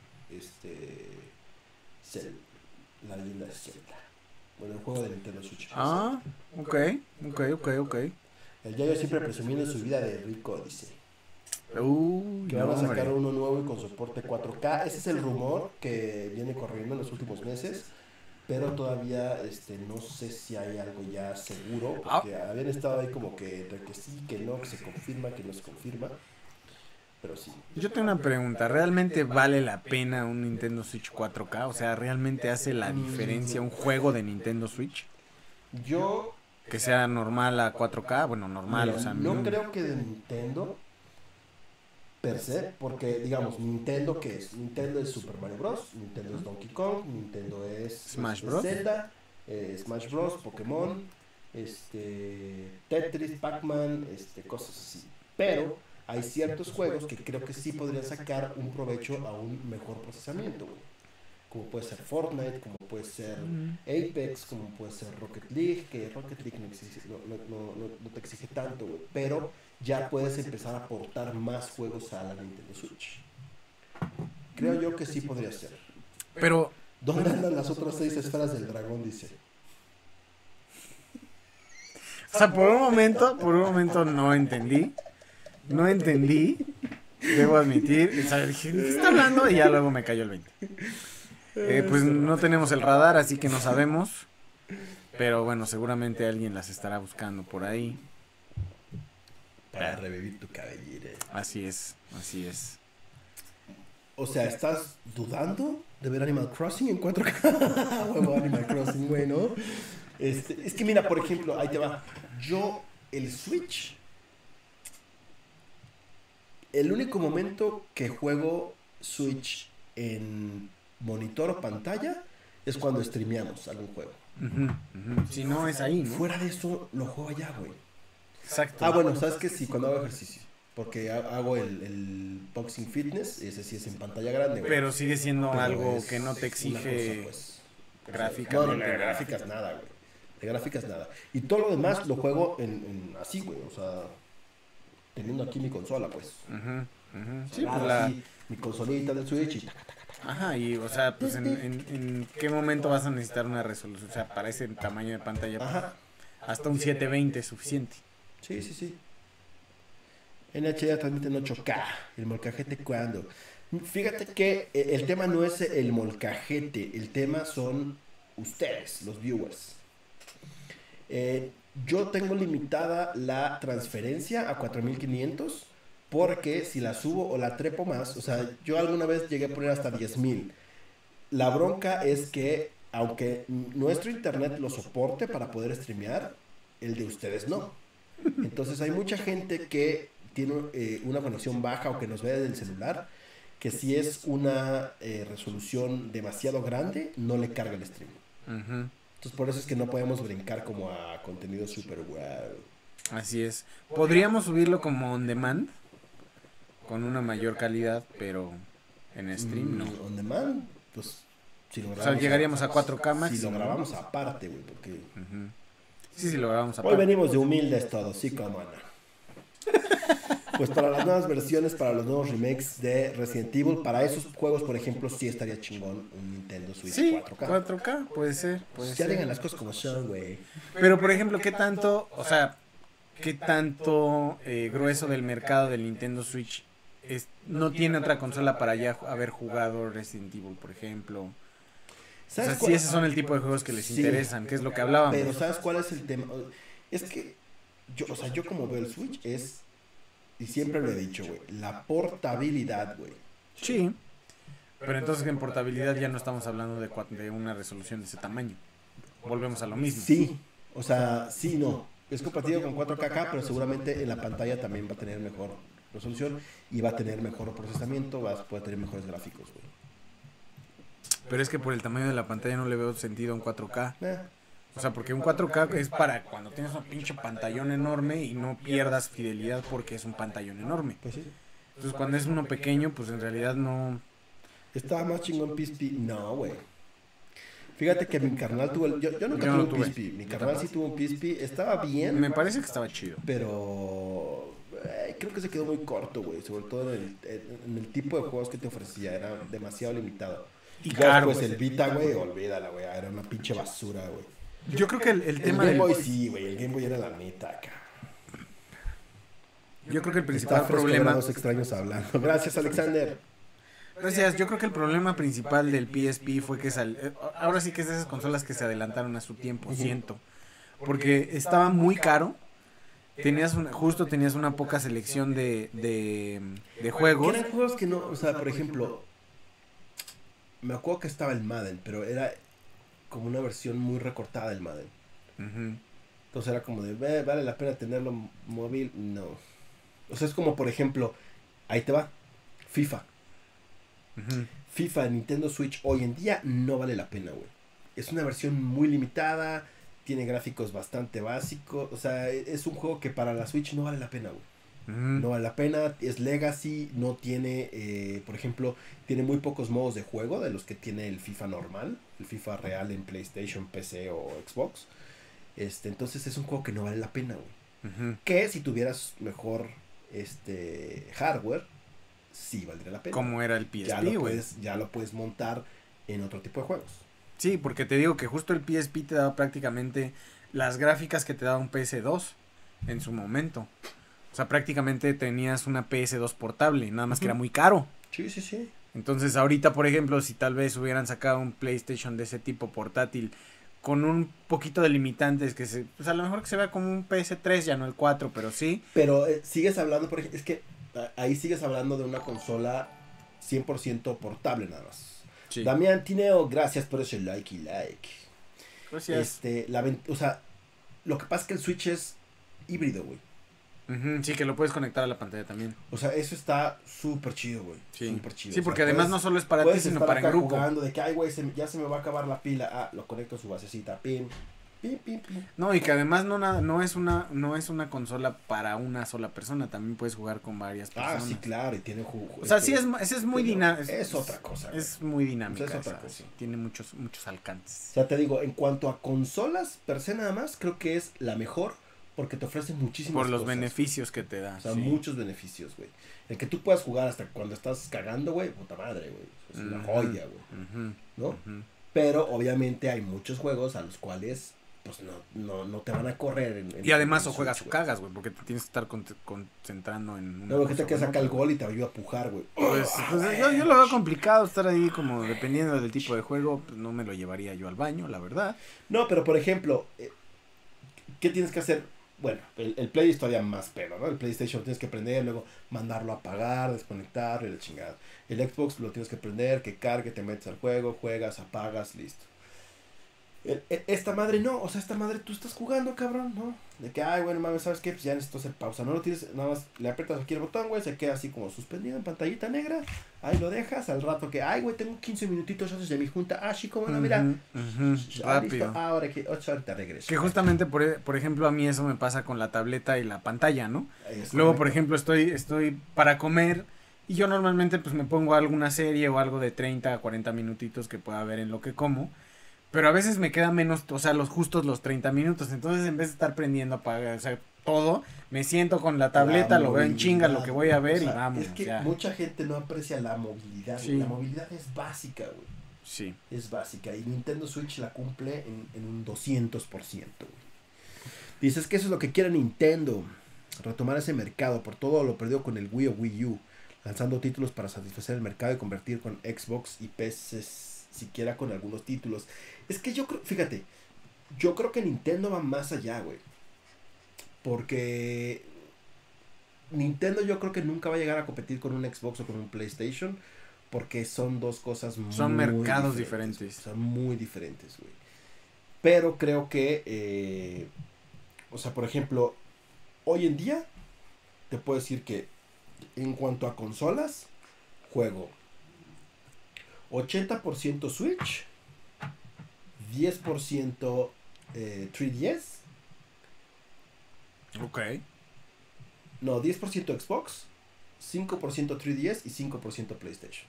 Zelda, la leyenda de Zelda. Bueno, el juego de Nintendo Switch. Ah, ok, ok. El Yayo siempre presumiendo su vida de rico, dice. Uy, Que no, van a sacar hombre. uno nuevo y con soporte 4K. Ese es el rumor que viene corriendo en los últimos meses. Pero todavía no sé si hay algo ya seguro. Porque habían estado ahí como que entre que sí, que no, que se confirma, que no se confirma. Pero sí. Yo tengo una pregunta, ¿realmente vale la pena un Nintendo Switch 4K? O sea, ¿realmente hace la diferencia un juego de Nintendo Switch? Yo Que sea normal a 4K, bueno, normal, mira, o sea, no creo que de Nintendo per se, porque digamos, Nintendo ¿qué es? Nintendo es Super Mario Bros, Nintendo es Donkey Kong, Nintendo es Smash Bros. Zelda, Smash Bros, Pokémon, Tetris, Pac-Man, cosas así. Pero hay ciertos juegos que creo que sí podrían sacar un provecho a un mejor procesamiento, güey. Como puede ser Fortnite, como puede ser Apex, como puede ser Rocket League, que Rocket League no te exige tanto, güey, pero ya puedes empezar a aportar más juegos a la Nintendo Switch. Creo yo que sí podría ser. Pero, ¿Dónde andan las otras 6 esferas del dragón? Dice. o sea, por un momento no entendí, debo admitir, o sea, dije, ¿de qué está hablando? Y ya luego me cayó el 20. Pues no tenemos el radar, así que no sabemos, pero bueno, seguramente alguien las estará buscando por ahí. Para revivir tu cabellera. Así es, así es. O sea, ¿estás dudando de ver Animal Crossing en 4K? Huevo Animal Crossing, bueno. Es que mira, por ejemplo, ahí te va. Yo, el Switch, el único momento que juego Switch en monitor o pantalla es cuando streameamos algún juego. Si no es ahí, ¿no? Fuera de eso, lo juego allá, güey. Exacto. Ah, bueno, ¿sabes qué? Sí, cuando hago ejercicio. Porque hago el Boxing Fitness, ese sí es en pantalla grande, güey. Pero sigue siendo Pero algo es que no te una exige cosa, pues, gráficamente. No, de gráficas nada, güey. De gráficas nada. Y todo lo demás lo juego así, güey. O sea, teniendo aquí mi consola, pues. Sí, pues Así, mi consolita del Switch y taca, taca, taca. Ajá, y o sea, pues en qué momento vas a necesitar una resolución, o sea, para ese tamaño de pantalla, Ajá. hasta un 720 es suficiente. Sí, sí, sí. NHD transmite en 8K. El molcajete cuando. Fíjate que el tema no es el molcajete, el tema son ustedes, los viewers. Yo tengo limitada la transferencia a 4500 porque si la subo o la trepo más, o sea, yo alguna vez llegué a poner hasta 10,000. La bronca es que aunque nuestro internet lo soporte para poder streamear, el de ustedes no. Entonces hay mucha gente que tiene una conexión baja o que nos ve desde el celular, que si es una resolución demasiado grande, no le carga el stream. Entonces por eso es que no podemos brincar como a contenido super wow. Así es. Podríamos subirlo como on demand, con una mayor calidad, pero en stream no. On demand, pues si lo O grabamos sea, llegaríamos a 4K si máximo. lo grabamos aparte, güey, porque Sí, lo grabamos hoy aparte. venimos de humildes todos, sí, como no. Pues para las nuevas versiones, para los nuevos remakes de Resident Evil, para esos juegos, por ejemplo, sí estaría chingón un Nintendo Switch Sí, 4K. 4K, puede ser, puede Ya digan ser. las cosas como son, güey. Pero, por ejemplo, ¿qué tanto, o sea, qué tanto grueso del mercado del Nintendo Switch no tiene otra consola para ya haber jugado Resident Evil, por ejemplo? O sea, si esos son el tipo de juegos que les interesan, que es lo que hablábamos. Pero ¿sabes cuál es el tema? Es que yo como veo el Switch es, y siempre lo he dicho, güey, la portabilidad, güey. Sí. Pero entonces en portabilidad ya no estamos hablando de una resolución de ese tamaño. Volvemos a lo mismo. Sí, o sea, sí, no. Es compatible con 4K, pero seguramente en la pantalla también va a tener mejor resolución y va a tener mejor procesamiento, va a poder tener mejores gráficos, güey. Pero es que por el tamaño de la pantalla no le veo sentido en 4K. Eh, O sea, porque un 4K es para cuando tienes un pinche pantallón enorme y no pierdas fidelidad porque es un pantallón enorme. pues sí. Entonces cuando es uno pequeño, pues en realidad no... ¿Estaba más chingón PSP? No, güey. Fíjate que mi carnal tuvo yo nunca Yo no tuve un tuve. PSP. Mi carnal sí tuvo un PSP. Estaba bien, Me parece que estaba chido. pero creo que se quedó muy corto, güey. Sobre todo en el tipo de juegos que te ofrecía. Era demasiado limitado. Y Ya caro. después el Vita, güey, olvídala, güey. Era una pinche basura, güey. Yo creo que el El tema Game del... Boy sí, güey. El Game Boy era la neta acá. Yo creo que el Está principal fresco ver a problema... dos extraños hablando. Gracias, Alexander. Gracias, yo creo que el problema principal del PSP fue que ahora sí que es de esas consolas que se adelantaron a su tiempo, siento. Porque estaba muy caro. Justo tenías una poca selección de juegos. Eran juegos que no, o sea, por ejemplo, me acuerdo que estaba el Madden, pero era como una versión muy recortada del Madden. Ujú. Entonces era como de, ¿vale la pena tenerlo móvil? No. O sea, es como, por ejemplo, ahí te va, FIFA. Ujú. FIFA en Nintendo Switch hoy en día no vale la pena, güey. Es una versión muy limitada, tiene gráficos bastante básicos, o sea, es un juego que para la Switch no vale la pena, güey. Ujú. No vale la pena, es Legacy, no tiene, por ejemplo, tiene muy pocos modos de juego de los que tiene el FIFA normal, el FIFA real en PlayStation, PC o Xbox. Entonces es un juego que no vale la pena, güey. Ujú. Que si tuvieras mejor hardware, sí valdría la pena. Como era el PSP, güey. Ya lo puedes montar en otro tipo de juegos. Sí, porque te digo que justo el PSP te daba prácticamente las gráficas que te daba un PS2 en su momento. O sea, prácticamente tenías una PS2 portable, nada más que era muy caro. Sí, sí, sí. Entonces ahorita, por ejemplo, si tal vez hubieran sacado un PlayStation de ese tipo portátil con un poquito de limitantes, pues a lo mejor que se vea como un PS3, ya no el 4, pero sí. Pero sigues hablando, por ejemplo, es que ahí sigues hablando de una consola 100% portable nada más. Sí. Damián Tineo, gracias por ese like. Gracias. O sea, lo que pasa es que el Switch es híbrido, güey. Ujú, sí, que lo puedes conectar a la pantalla también. O sea, eso está súper chido, güey. Sí. Súper chido. Sí, O sea, porque además no solo es para ti, puedes sino estar para en acá grupo. jugando de que, ay, güey, ya se me va a acabar la pila. Ah, lo conecto a su basecita. Pim, pim, pim, pim. No, y que además no es una consola para una sola persona, también puedes jugar con varias personas. Ah, sí, claro, y tiene O sea, sí es muy dinámico. Es otra cosa. güey. Es muy dinámica. Es otra esa, cosa. sí, tiene muchos alcances. O sea, te digo, en cuanto a consolas per se nada más, creo que es la mejor porque te ofrece muchísimas Por los cosas, beneficios que te da. O sea, sí. muchos beneficios, güey. El que tú puedas jugar hasta cuando estás cagando, güey, puta madre, güey. Es una Ujú, joya, güey. ujú, ¿No? ujú. Pero obviamente hay muchos juegos a los cuales pues no te van a correr Y además en o juegas Switch, o güey. luego que porque te tienes que estar concentrando en una Luego que cosa te o en saca el otra. gol y te ayuda a pujar, güey. Pues yo lo veo complicado estar ahí como dependiendo del tipo de juego, pues no me lo llevaría yo al baño, la verdad. No, pero por ejemplo, ¿qué tienes que hacer? Bueno, el Play es todavía más pedo, ¿no? El PlayStation tienes que prender, luego mandarlo a apagar, desconectar y la chingada. El Xbox lo tienes que prender, que cargue, te metes al juego, juegas, apagas, listo. Esta madre no, o sea, esta madre tú estás jugando, cabrón, ¿no? De que, ay, bueno, mames, ¿sabes qué? Pues ya necesito hacer pausa. No lo tienes, nada más le aprietas aquí el botón, güey, se queda así como suspendido en pantallita negra. Ahí lo dejas, al rato que, ay, güey, tengo 15 minutitos antes de mi junta. Ah, sí, cómo no, mira. Ujú, Ah, rápido. listo, ahora que 8 horas te regreso. Que justamente, por ejemplo, a mí eso me pasa con la tableta y la pantalla, ¿no? Ahí es Luego, por correcto. ejemplo, estoy para comer y yo normalmente pues me pongo alguna serie o algo de 30 a 40 minutitos que pueda ver en lo que como. Pero a veces me queda menos, o sea, los 30 minutos. Entonces, en vez de estar prendiendo, apagar, o sea, todo, me siento con la tableta, La lo veo en chinga, lo movilidad, que voy a ver o sea, y vamos. Es que ya. mucha gente no aprecia la movilidad. Sí. La movilidad es básica, güey. Sí. Es básica. Y Nintendo Switch la cumple en un 200%, güey. Dices que eso es lo que quiere Nintendo. Retomar ese mercado por todo lo perdido con el Wii o Wii U. Lanzando títulos para satisfacer el mercado y convertir con Xbox y PC siquiera con algunos títulos. Es que yo creo, fíjate, yo creo que Nintendo va más allá, güey. Porque Nintendo yo creo que nunca va a llegar a competir con un Xbox o con un PlayStation. Porque son dos cosas son mercados diferentes. Son muy diferentes, güey. Pero creo que, o sea, por ejemplo, hoy en día te puedo decir que en cuanto a consolas, juego 80% Switch, 10% 3DS. Ok. No, 10% Xbox, 5% 3DS y 5% PlayStation.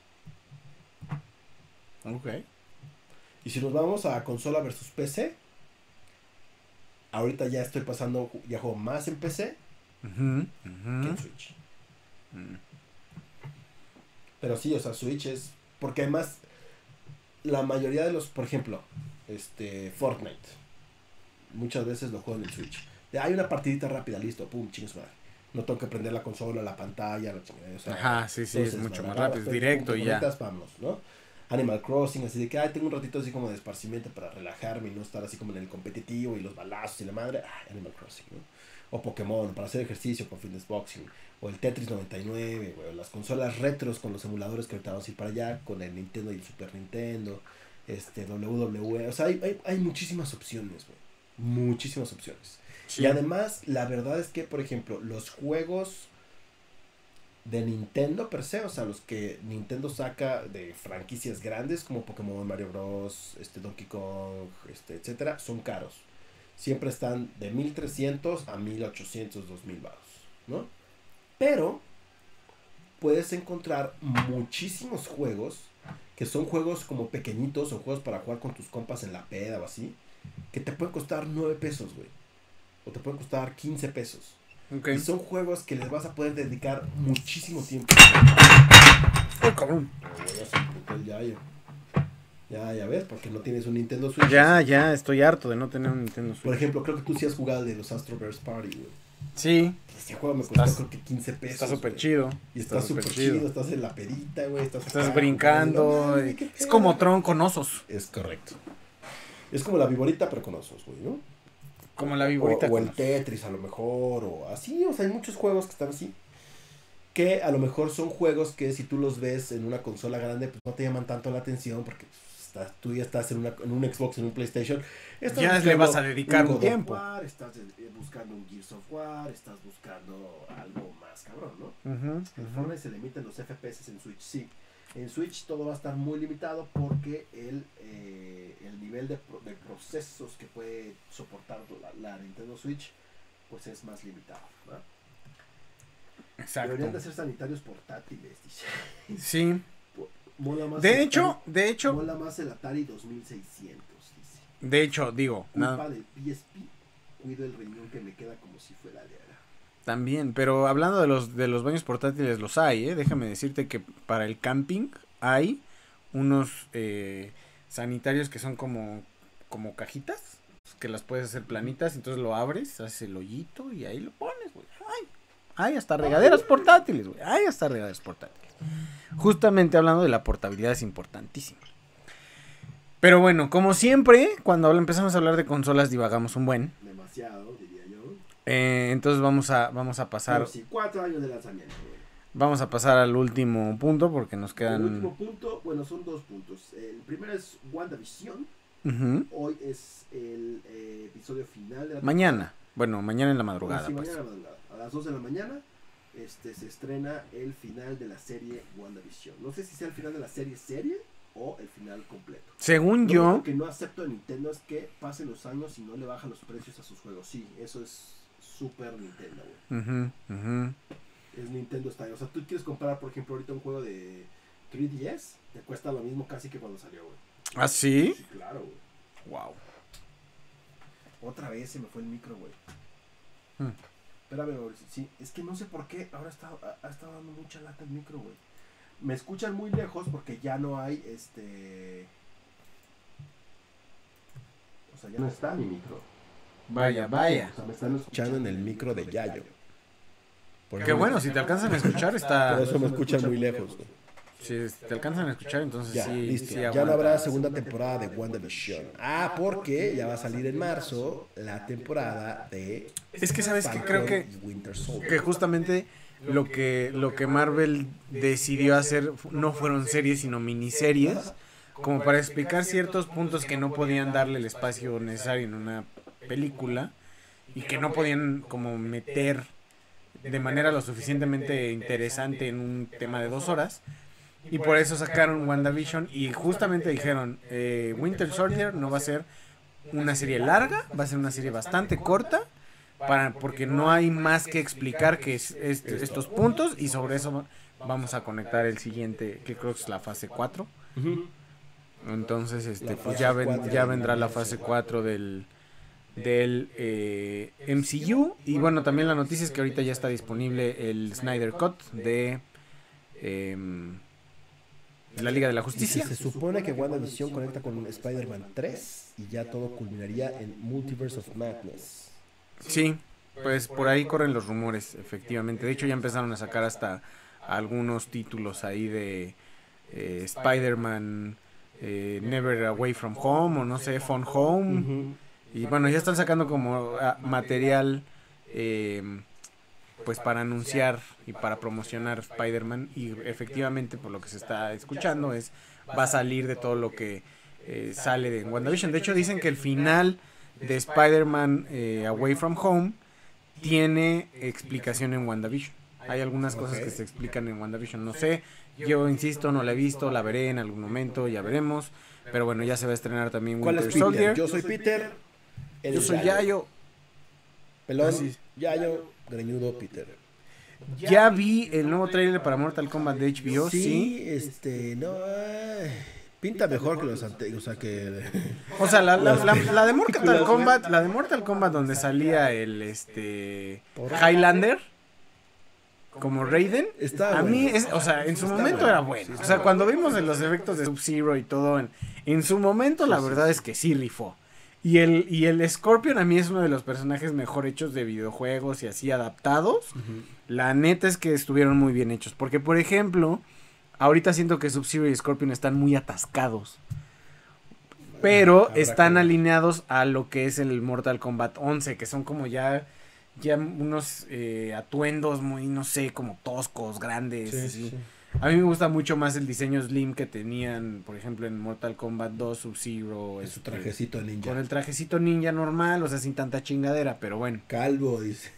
Ok. Y si nos vamos a consola versus PC, ahorita ya estoy pasando, ya juego más en PC que en Switch. Pero sí, o sea, Switch es... Porque además, la mayoría de los, por ejemplo, Fortnite, muchas veces lo juego en el Switch. Hay una partidita rápida, listo, pum, chingue su madre. No tengo que prender la consola, la pantalla, la chingada. O sea, ajá, sí, sí, es mucho más rápido, es directo y ya. Vámonos, ¿no? Animal Crossing, así de que tengo un ratito así como de esparcimiento para relajarme y no estar así como en el competitivo y los balazos y la madre. Animal Crossing, ¿no? O Pokémon, para hacer ejercicio con fitness boxing. O el Tetris 99, güey. O las consolas retros con los emuladores que ahorita vamos a ir para allá. Con el Nintendo y el Super Nintendo. WWE. O sea, hay muchísimas opciones, güey. Muchísimas opciones. Sí. Y además, la verdad es que, por ejemplo, los juegos de Nintendo per se, o sea, los que Nintendo saca de franquicias grandes como Pokémon, Mario Bros, Donkey Kong, etcétera, son caros. Siempre están de 1,300 a 1,800, 2,000 baros, ¿no? Pero puedes encontrar muchísimos juegos que son juegos como pequeñitos o juegos para jugar con tus compas en la peda o así, que te pueden costar 9 pesos, güey. O te pueden costar 15 pesos. Okay. Y son juegos que les vas a poder dedicar muchísimo tiempo. ¡Oh, cabrón! Ya ves, porque no tienes un Nintendo Switch. Ya, estoy harto de no tener un Nintendo Switch. Por ejemplo, creo que tú sí has jugado el de los Astroverse Party, güey. Sí. Este juego me costó creo que 15 pesos. Está súper chido. Y está súper chido, estás en la pedita, güey. Estás brincando. Es como Tron con osos. Es correcto. Es como la Viborita, pero con osos, güey, ¿no? Como la Viborita. O el Tetris a lo mejor, o así, o sea, hay muchos juegos que están así. Que a lo mejor son juegos que si tú los ves en una consola grande, pues no te llaman tanto la atención porque tú ya estás en un Xbox, en un PlayStation. Ya le vas a dedicar un tiempo. Estás buscando un Gears of War, estás buscando algo más cabrón, ¿no? En Fortnite se limitan los FPS en Switch, sí. En Switch todo va a estar muy limitado porque el nivel de procesos que puede soportar la Nintendo Switch pues es más limitado, ¿no? Exacto. Deberían de ser sanitarios portátiles, dice. Sí. Mola más de hecho mola más el Atari 2600, dice. De hecho, digo, culpa del PSP, cuido el riñón que me queda como si fuera de ara. También, pero hablando de los baños portátiles, los hay, déjame decirte que para el camping hay unos sanitarios que son como cajitas, que las puedes hacer planitas, entonces lo abres, haces el hoyito y ahí lo pones, güey. Hay hasta regaderas portátiles, güey. Hay hasta regaderas portátiles. Justamente hablando de la portabilidad es importantísimo. Pero bueno, como siempre, cuando empezamos a hablar de consolas divagamos un buen. Demasiado, diría yo. Entonces vamos a pasar. Bueno, sí, 4 años de lanzamiento, güey. Vamos a pasar al último punto porque nos quedan. El último punto, bueno, son 2 puntos. El primero es WandaVision. Hoy es el episodio final de la mañana. Bueno, mañana en la madrugada. Sí, mañana en la madrugada. A las 2 de la mañana se estrena el final de la serie WandaVision. No sé si sea el final de la serie o el final completo. Según yo. Lo que no acepto de Nintendo es que pasen los años y no le bajan los precios a sus juegos. Sí, eso es súper Nintendo, güey. Es Nintendo Style. O sea, tú quieres comprar, por ejemplo, ahorita un juego de 3DS, te cuesta lo mismo casi que cuando salió, güey. ¿Ah, sí? Sí, claro, güey. Wow. Otra vez se me fue el micro, güey. Espérame, güey. Sí, es que no sé por qué ahora ha estado dando mucha lata el micro, güey. Me escuchan muy lejos porque ya no hay o sea, ya no está mi micro. Vaya. O sea, me están escuchando en el micro de Yayo. Qué bueno, si te alcanzan a escuchar está. Por eso me escuchan muy lejos, güey. Si te alcanzan a escuchar, entonces Ya, sí. listo. Sí Ya aguanta. no habrá segunda temporada de WandaVision. Porque ya va a salir en marzo la temporada de Es que, ¿sabes qué? Falcon Creo que y Winter Soldier. que justamente lo que Marvel decidió hacer no fueron series sino miniseries, como para explicar ciertos puntos que no podían darle el espacio necesario en una película y que no podían como meter de manera lo suficientemente interesante en un tema de 2 horas. Y por eso sacaron WandaVision y justamente dijeron, Winter Soldier no va a ser una serie larga, va a ser una serie bastante corta, porque no hay más que explicar que estos puntos y sobre eso vamos a conectar el siguiente, que creo que es la fase 4. Ujú. Entonces, La pues fase 4 ya del vendrá la universo. fase 4 del MCU. Y bueno, también la noticia es que ahorita ya está disponible el Snyder Cut de la Liga de la Justicia. Se supone que WandaVision conecta con Spider-Man 3 y ya todo culminaría en Multiverse of Madness. Sí, pues por ahí corren los rumores, efectivamente. De hecho ya empezaron a sacar hasta algunos títulos ahí de Spider-Man Never Away From Home o no sé, Phone Home. Ujú. Y bueno, ya están sacando como material pues para anunciar y para promocionar Spider-Man. Y efectivamente por lo que se está escuchando va a salir de todo lo que sale de WandaVision. De hecho dicen que el final de Spider-Man Away From Home tiene explicación en WandaVision. Hay algunas cosas que se explican en WandaVision. No sé, yo insisto, no la he visto, la veré en algún momento, ya veremos. Pero bueno, ya se va a estrenar también ¿Cuál es Winter Peter? Soldier. Yo soy Peter. Él Yo es soy Yayo. Pelón, Así es. Yayo, greñudo, Peter. Ya vi el nuevo trailer para Mortal Kombat de HBO, sí. Sí, no, pinta mejor que los anteriores, o sea que... O sea, la de Mortal Kombat, la de Mortal Kombat donde salía el Highlander como Raiden, Está a mí bueno. o sea, en su Está momento bueno. era bueno. Sí, O sea, cuando vimos los efectos de Sub-Zero y todo en su momento, la verdad es que sí rifó. Y el Scorpion a mí es uno de los personajes mejor hechos de videojuegos y así adaptados. Ujú. La neta es que estuvieron muy bien hechos. Porque, por ejemplo, ahorita siento que Sub-Zero y Scorpion están muy atascados. Pero Habrá están que ver. alineados a lo que es el Mortal Kombat 11, que son como ya unos atuendos muy, no sé, como toscos, grandes. Sí, así. sí. A mí me gusta mucho más el diseño slim que tenían, por ejemplo, en Mortal Kombat 2, Sub-Zero. Es su trajecito ninja. Con el trajecito ninja normal, o sea, sin tanta chingadera, pero bueno. Calvo, dice.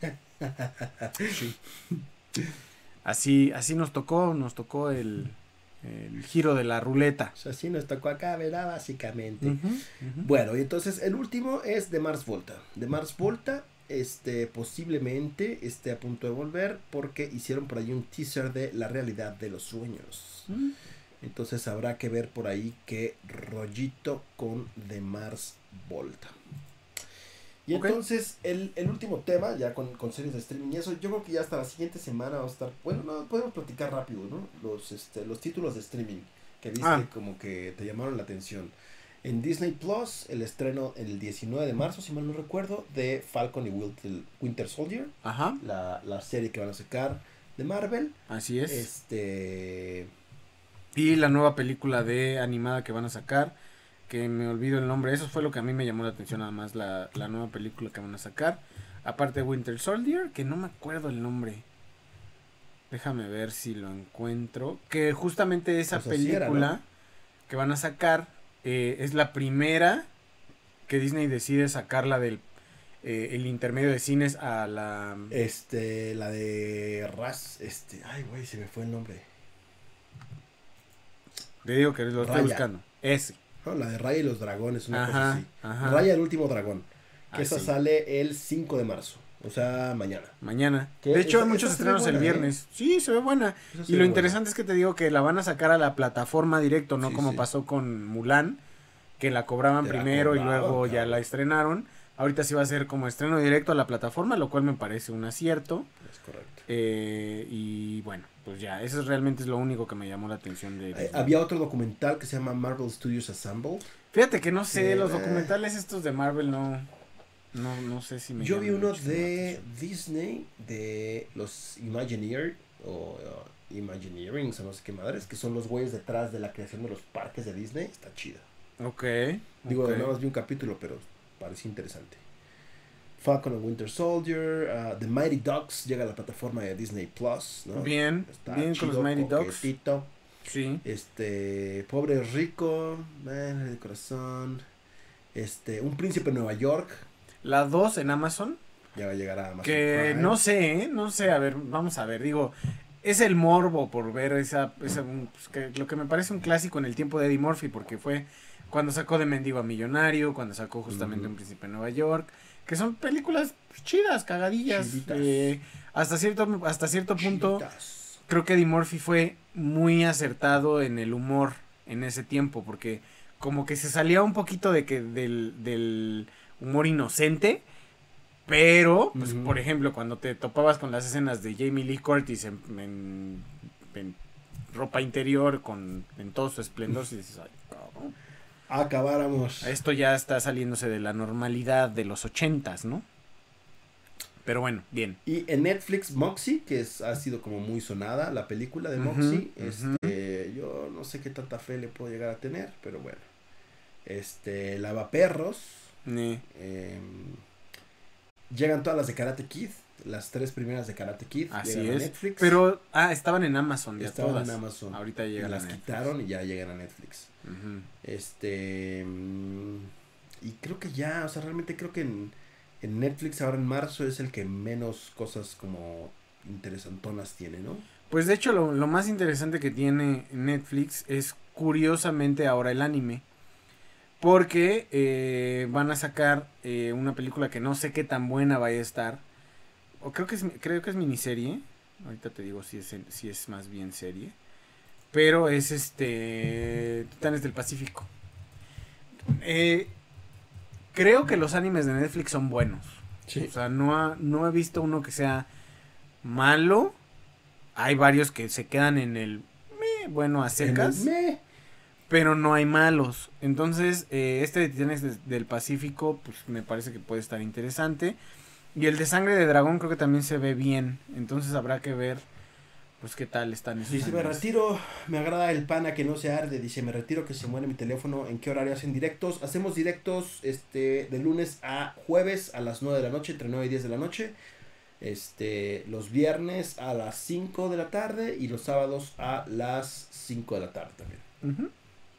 Así nos tocó el giro de la ruleta. O sea, así nos tocó acá, ¿verdad? Básicamente. Ujú, ujú. Bueno, y entonces el último es de Mars Volta. De Mars Volta, posiblemente esté a punto de volver porque hicieron por ahí un teaser de la realidad de los sueños. Mm. Entonces habrá que ver por ahí qué rollito con The Mars Volta. Y Ok. entonces el último tema, ya con series de streaming y eso, yo creo que ya hasta la siguiente semana vamos a estar, bueno, no, podemos platicar rápido, ¿no? Los títulos de streaming que viste como que te llamaron la atención. En Disney Plus, el estreno el 19 de marzo, si mal no recuerdo, de Falcon y Winter Soldier, Ajá, la serie que van a sacar de Marvel. así es. Y la nueva película de animada que van a sacar, que me olvido el nombre, eso fue lo que a mí me llamó la atención nada más, la nueva película que van a sacar. Aparte de Winter Soldier, que no me acuerdo el nombre. Déjame ver si lo encuentro. Que justamente esa Pues así era, película ¿no? que van a sacar es la primera que Disney decide sacarla del el intermedio de cines a la... La de ay, güey, se me fue el nombre. Te digo que lo estoy Raya. buscando. Ese. No, la de Raya y los dragones, una cosa Ajá, así. ajá. Raya el último dragón. Que esa Así. sale el 5 de marzo. O sea, mañana. Mañana. ¿Qué? De hecho, hay Esa muchos se ve estrenos el buena, viernes. Sí, se ve buena. Esa se Y ve lo buena. interesante es que te digo que la van a sacar a la plataforma directo, no Sí, como sí. pasó con Mulan, que la cobraban Te la primero y cobraban, luego ya cabrón. la estrenaron. Ahorita sí va a ser como estreno directo a la plataforma, lo cual me parece un acierto. Es correcto. Y bueno, pues ya, eso realmente es lo único que me llamó la atención de Disney. Había otro documental que se llama Marvel Studios Assemble. Fíjate que no sé, los Eh, documentales estos de Marvel no sé si me Yo vi llaman uno mucho la de atención. Disney, de los Imagineer, o Imagineering, o no sé qué madres, que son los güeyes detrás de la creación de los parques de Disney. Está chida. Ok. Digo, ok. nada más vi un capítulo, pero parece interesante. Falcon and Winter Soldier, The Mighty Ducks llega a la plataforma de Disney Plus, ¿no? Bien, Está bien con los chido, Mighty Ducks. coquetito. Sí. Pobre Rico, de corazón. Un Príncipe en Nueva York, La 2 en Amazon. ya va a llegar a Amazon Que Prime. no sé, no sé, a ver, vamos a ver, digo, es el morbo por ver pues, lo que me parece un clásico en el tiempo de Eddie Murphy, porque fue cuando sacó de Mendigo a Millonario, cuando sacó justamente Un Príncipe en Nueva York, que son películas pues, chidas, cagadillas, hasta cierto punto, Chiditas. creo que Eddie Murphy fue muy acertado en el humor en ese tiempo, porque como que se salía un poquito del humor inocente. Pero, pues, por ejemplo, cuando te topabas con las escenas de Jamie Lee Curtis en ropa interior en todo su esplendor, y dices, ay, cabrón. Acabáramos. Esto ya está saliéndose de la normalidad de los 80s, ¿no? Pero bueno, bien. Y en Netflix, Moxie, que ha sido como muy sonada la película de Moxie. Yo no sé qué tanta fe le puedo llegar a tener, pero bueno. Lavaperros. Llegan todas las de Karate Kid. Las 3 primeras de Karate Kid. Así llegan es. a Netflix. Pero, estaban en Amazon ya estaban todas. en Amazon. Ahorita llegan las a Netflix. quitaron y ya llegan a Netflix. Y creo que ya, o sea, realmente creo que en Netflix ahora en marzo es el que menos cosas como interesantonas tiene, ¿no? Pues de hecho lo más interesante que tiene Netflix es curiosamente ahora el anime. Porque van a sacar una película que no sé qué tan buena vaya a estar. O creo que es miniserie. Ahorita te digo si es más bien serie. Pero es Titanes del Pacífico. Creo que los animes de Netflix son buenos. Sí. O sea, no he visto uno que sea malo. Hay varios que se quedan en el bueno a secas. Pero no hay malos. Entonces, de Titanes del Pacífico, pues me parece que puede estar interesante. Y el de Sangre de Dragón creo que también se ve bien. Entonces habrá que ver, pues qué tal están esos Dice, me animes. retiro, me agrada el pana que no se arde. Dice, me retiro que se muere mi teléfono. ¿En qué horario hacen directos? Hacemos directos de lunes a jueves a las 9 de la noche, entre 9 y 10 de la noche. Los viernes a las 5 de la tarde y los sábados a las 5 de la tarde también.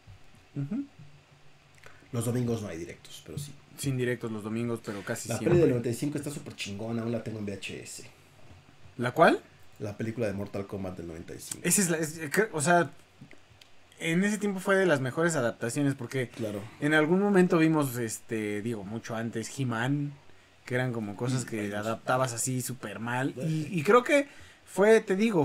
Los domingos no hay directos, pero sí. Sin directos los domingos, pero casi La siempre. peli del 95 está súper chingona, aún la tengo en VHS. ¿La cuál? La película de Mortal Kombat del 95. Esa o sea, en ese tiempo fue de las mejores adaptaciones porque Claro. en algún momento vimos, mucho antes He-Man, que eran como cosas que adaptabas así súper mal. Y creo que fue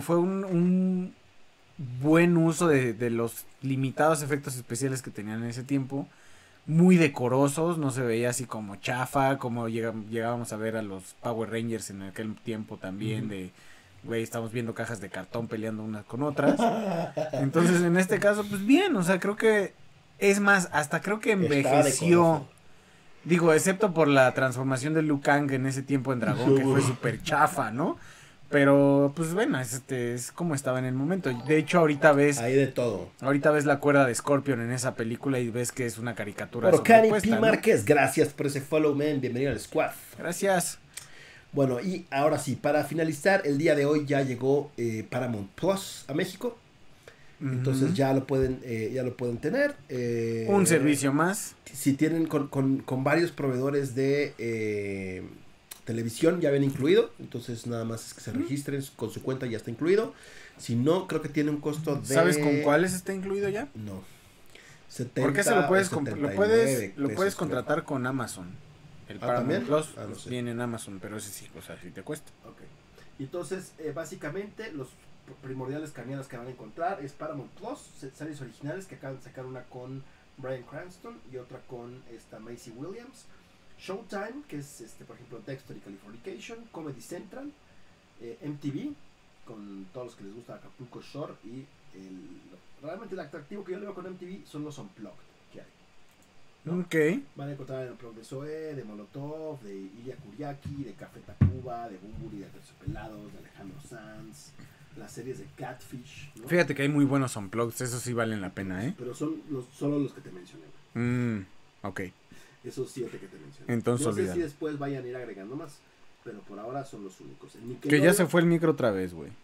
un buen uso de los limitados efectos especiales que tenían en ese tiempo. Muy decorosos, no se veía así como chafa, como llegábamos a ver a los Power Rangers en aquel tiempo también, güey, estamos viendo cajas de cartón peleando unas con otras. Entonces, en este caso, pues bien, o sea, creo que, es más, hasta creo que envejeció. Digo, excepto por la transformación de Liu Kang en ese tiempo en dragón, que fue súper chafa, ¿no? Pero, pues bueno, es como estaba en el momento. De hecho, ahorita ves... Hay de todo. Ahorita ves la cuerda de Scorpion en esa película y ves que es una caricatura Bueno, Cani P. ¿no? Márquez, gracias por ese follow, man. Bienvenido al squad. Gracias. Bueno, y ahora sí, para finalizar, el día de hoy ya llegó Paramount Plus a México. Entonces ya lo pueden tener. Un servicio más. Si tienen con varios proveedores de televisión ya viene incluido. Entonces nada más es que se registren con su cuenta, ya está incluido. Si no, creo que tiene un costo de... ¿Sabes con cuáles está incluido ya? No. 70, porque se lo puedes lo puedes pesos, contratar con Amazon. El Paramount ¿también? Plus No sé. viene en Amazon, pero ese sí, o sea, sí te cuesta. Okay. Entonces, básicamente, los primordiales camiones que van a encontrar es Paramount Plus, series originales que acaban de sacar una con Bryan Cranston y otra con Maisie Williams. Showtime, que es por ejemplo Dexter y Californication. Comedy Central, MTV, con todos los que les gusta Acapulco Shore. Y realmente el atractivo que yo le veo con MTV son los Unplugged que hay, ¿no? Ok. Van a encontrar el Unplugged de Zoé, de Molotov, de Ilya Kuriaki, de Café Tacuba, de Bumburi, de Terciopelados, de Alejandro Sanz, las series de Catfish, ¿no? Fíjate que hay muy buenos unplugs, esos sí valen la pena, ¿eh? Pero son solo los que te mencioné. Ok. Esos 7 que te mencioné. Entonces no sé olvídalo. si después vayan a ir agregando más, pero por ahora son los únicos. Que ya se fue el micro otra vez, güey.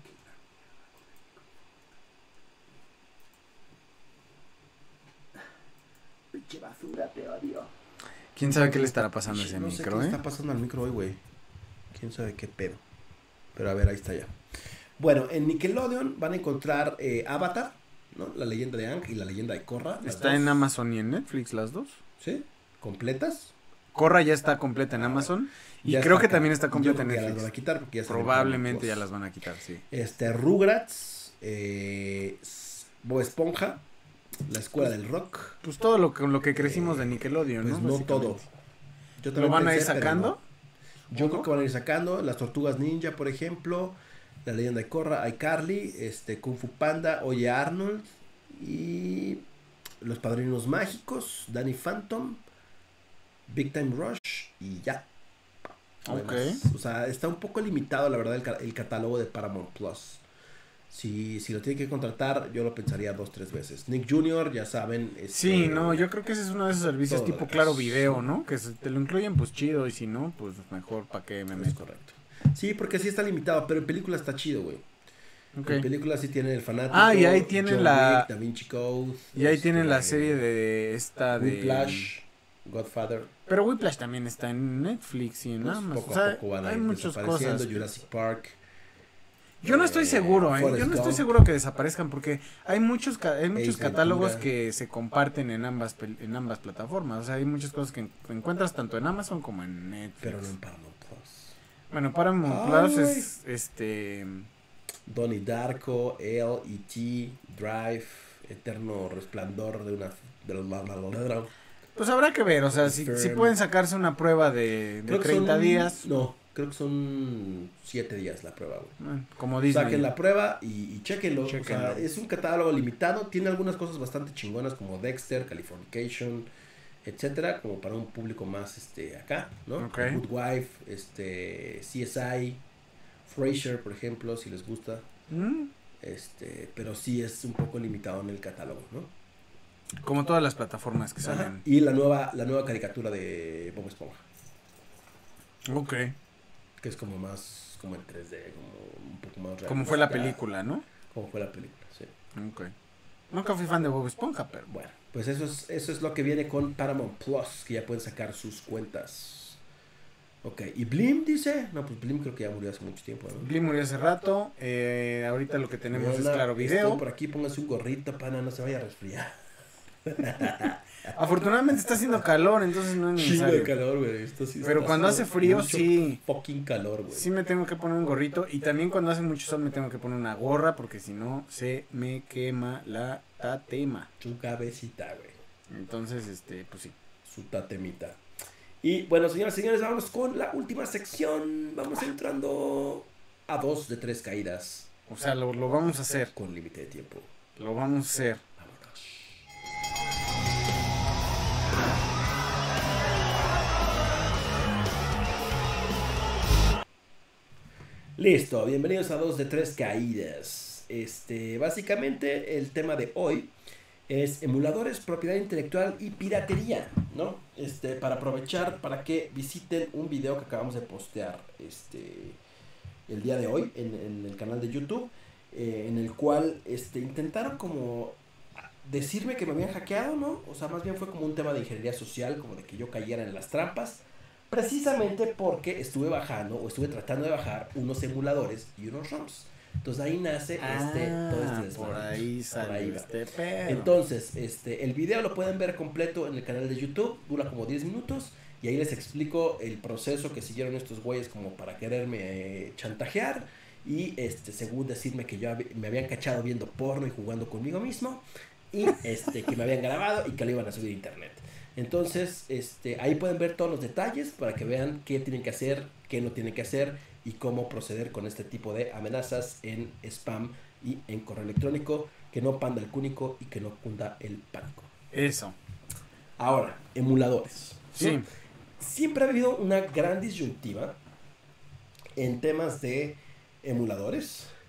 Pinche basura, te odio. ¿Quién sabe qué le estará pasando a ese No sé micro, qué le eh? está pasando al micro hoy, güey. Quién sabe qué pedo. Pero a ver, ahí está ya. Bueno, en Nickelodeon van a encontrar Avatar, ¿no? La leyenda de Aang y la leyenda de Korra. Está en Amazon y en Netflix las dos. ¿Sí? ¿Completas? Korra ya está completa en Amazon. Y Ya creo está que también está Yo completa en creo que ya las Netflix. van a quitar porque ya salen Probablemente Plus. ya las van a quitar, sí. Rugrats, Bob Esponja, La Escuela del Rock. Pues todo lo con lo que crecimos de Nickelodeon, Pues ¿no? no todo. Básicamente. Yo ¿Lo también van a ir pensé, pero sacando? no. Yo creo que van a ir sacando Las Tortugas Ninja, por ejemplo, La Leyenda de Korra, iCarly, Kung Fu Panda, Oye Arnold y Los Padrinos Mágicos, Danny Phantom, Big Time Rush y ya. Ok. O sea, está un poco limitado, la verdad, el catálogo de Paramount Plus. Si lo tiene que contratar, yo lo pensaría 2-3 veces. Nick Jr., ya saben. Sí, no, yo creo que ese es uno de esos servicios todo tipo lo Claro es. Video, ¿no? Que te lo incluyen, pues chido, y si no, pues mejor para qué me Es meto. correcto. Sí, porque sí está limitado, pero en película está chido, güey. Ok. En película sí tiene El Fanático. Ah, y ahí tienen John la- Wick, Da Vinci Code. Y ahí tienen la serie de esta de... Whiplash, Godfather. Pero Whiplash también está en Netflix y en Pues, Amazon. poco O sea, a poco van a hay ir muchas desapareciendo. cosas. Jurassic Park. Yo no estoy seguro, ¿eh? Forrest Yo no estoy Gump. seguro que desaparezcan porque hay muchos Ace catálogos Ventura. que se comparten en ambas plataformas. O sea, hay muchas cosas que encuentras tanto en Amazon como en Netflix. Pero no en Paramount Plus. Bueno, Paramount Ay, Plus güey. es Donnie Darko, Elle, E.T., Drive, Eterno Resplandor de una... pues habrá que ver, o sea, si Fern. pueden sacarse una prueba de Creo que 30 son- días, No, creo que son 7 días la prueba, güey. bueno, como Disney. Saquen la prueba y chéquenlo. Chéquenlo. O sea, es un catálogo limitado. Tiene algunas cosas bastante chingonas como Dexter, Californication, etcétera, como para un público más acá, ¿no? Ok. Good Wife, CSI, Frasier, por ejemplo, si les gusta. Mm, Pero sí es un poco limitado en el catálogo, ¿no? Como todas las plataformas que Ajá. salen. Y la nueva caricatura de Bob Esponja, Ok. que es como más como en 3D, como un poco más real. Como fue la película, ¿no? Como fue la película, sí. Ok. Nunca fui fan de Bob Esponja, pero Bueno, pues eso es lo que viene con Paramount Plus, que ya pueden sacar sus cuentas. Ok, ¿y Blim dice? No, pues Blim creo que ya murió hace mucho tiempo, ¿no? Blim murió hace rato. Ahorita lo que tenemos es Hola, Claro estoy Video. por aquí, póngase un gorrito, pana, no se vaya a resfriar. Afortunadamente está haciendo calor, entonces no es Chingo de necesario. calor, güey. Esto sí Pero está cuando haciendo hace frío, mucho sí. Fucking calor, güey. Sí me tengo que poner un gorrito. Y también cuando hace mucho sol me tengo que poner una gorra porque si no se me quema la tatema. Su cabecita, güey. Entonces, pues sí. Su tatemita. Y bueno, señoras y señores, vamos con la última sección. Vamos entrando a 2 de 3 caídas. O sea, lo vamos a hacer. Con límite de tiempo. Lo vamos a hacer. Vámonos. Listo, bienvenidos a 2 de 3 caídas. Básicamente el tema de hoy es emuladores, propiedad intelectual y piratería, ¿no? Para aprovechar, para que visiten un video que acabamos de postear el día de hoy en el canal de YouTube, en el cual intentaron como decirme que me habían hackeado, ¿no? O sea, más bien fue como un tema de ingeniería social, como de que yo cayera en las trampas, precisamente porque estuve bajando o estuve tratando de bajar unos emuladores y unos ROMs. Entonces ahí nace todo este desmadre. por ahí Por sale ahí va. este pedo. Entonces, el video lo pueden ver completo en el canal de YouTube, dura como 10 minutos y ahí les explico el proceso que siguieron estos güeyes como para quererme chantajear y según decirme que me habían cachado viendo porno y jugando conmigo mismo y que me habían grabado y que lo iban a subir a internet. Entonces, ahí pueden ver todos los detalles para que vean qué tienen que hacer, qué no tienen que hacer y cómo proceder con este tipo de amenazas en spam y en correo electrónico, que no panda el cúnico y que no cunda el pánico. Eso. Ahora, emuladores. Sí. ¿No? Siempre ha habido una gran disyuntiva en temas de emuladores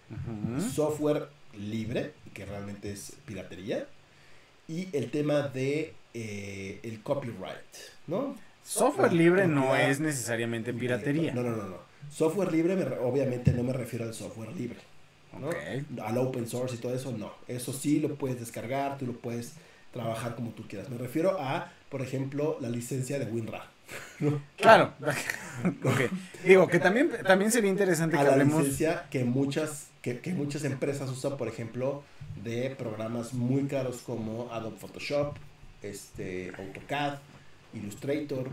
software libre, que realmente es piratería, y el tema de el copyright, ¿no? Software libre no es necesariamente piratería. No. Software libre, obviamente no me refiero al software libre, ¿no? Okay. Al open source y todo eso, no. Eso sí lo puedes descargar, tú lo puedes trabajar como tú quieras. Me refiero a, por ejemplo, la licencia de WinRAR. Claro. Okay. Digo que también sería interesante a que la hablemos... licencia que muchas empresas usan, por ejemplo, de programas muy caros como Adobe Photoshop, AutoCAD, Illustrator,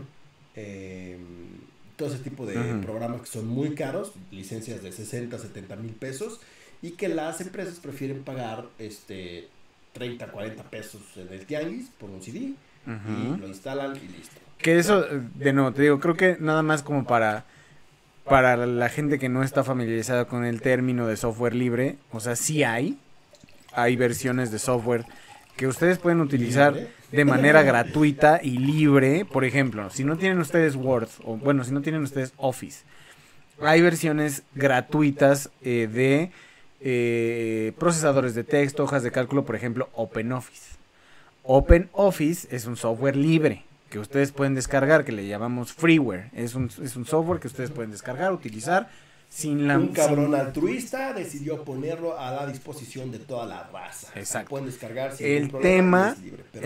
todo ese tipo de programas que son muy caros, licencias de 60, 70 mil pesos, y que las empresas prefieren pagar 30, 40 pesos en el tianguis por un CD, y lo instalan y listo. Que eso, de nuevo, te digo, creo que nada más como para la gente que no está familiarizada con el término de software libre, o sea, sí hay versiones de software que ustedes pueden utilizar de manera gratuita y libre. Por ejemplo, si no tienen ustedes Word, o bueno, si no tienen ustedes Office, hay versiones gratuitas de procesadores de texto, hojas de cálculo, por ejemplo, OpenOffice. OpenOffice es un software libre que ustedes pueden descargar, que le llamamos freeware. Es un software que ustedes pueden descargar, utilizar sin la... Un cabrón altruista decidió ponerlo a la disposición de toda la raza. Exacto. Pueden descargar sin el problema,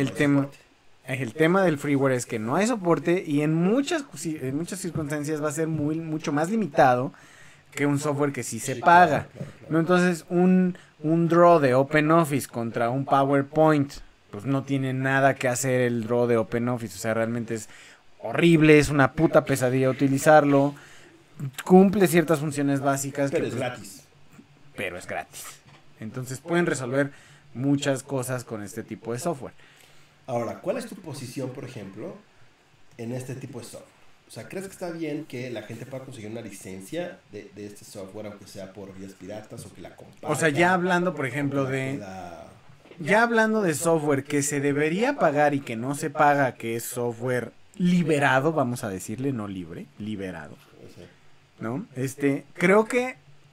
el tema del freeware es que no hay soporte y en muchas circunstancias va a ser mucho más limitado que un software que sí se paga. Claro. ¿No? Entonces, un draw de OpenOffice contra un PowerPoint, pues no tiene nada que hacer el draw de OpenOffice. O sea, realmente es horrible, es una puta pesadilla utilizarlo. Cumple ciertas funciones básicas. Pero es gratis. Pero es gratis. Entonces pueden resolver muchas cosas con este tipo de software. Ahora, ¿cuál es tu posición, por ejemplo, en este tipo de software? O sea, ¿crees que está bien que la gente pueda conseguir una licencia de este software, aunque sea por vías piratas o que la comparta? O sea, ya hablando, por ejemplo, ya hablando de software que se debería pagar y que no se paga, que es software liberado, vamos a decirle, no libre, liberado, ¿no? Creo que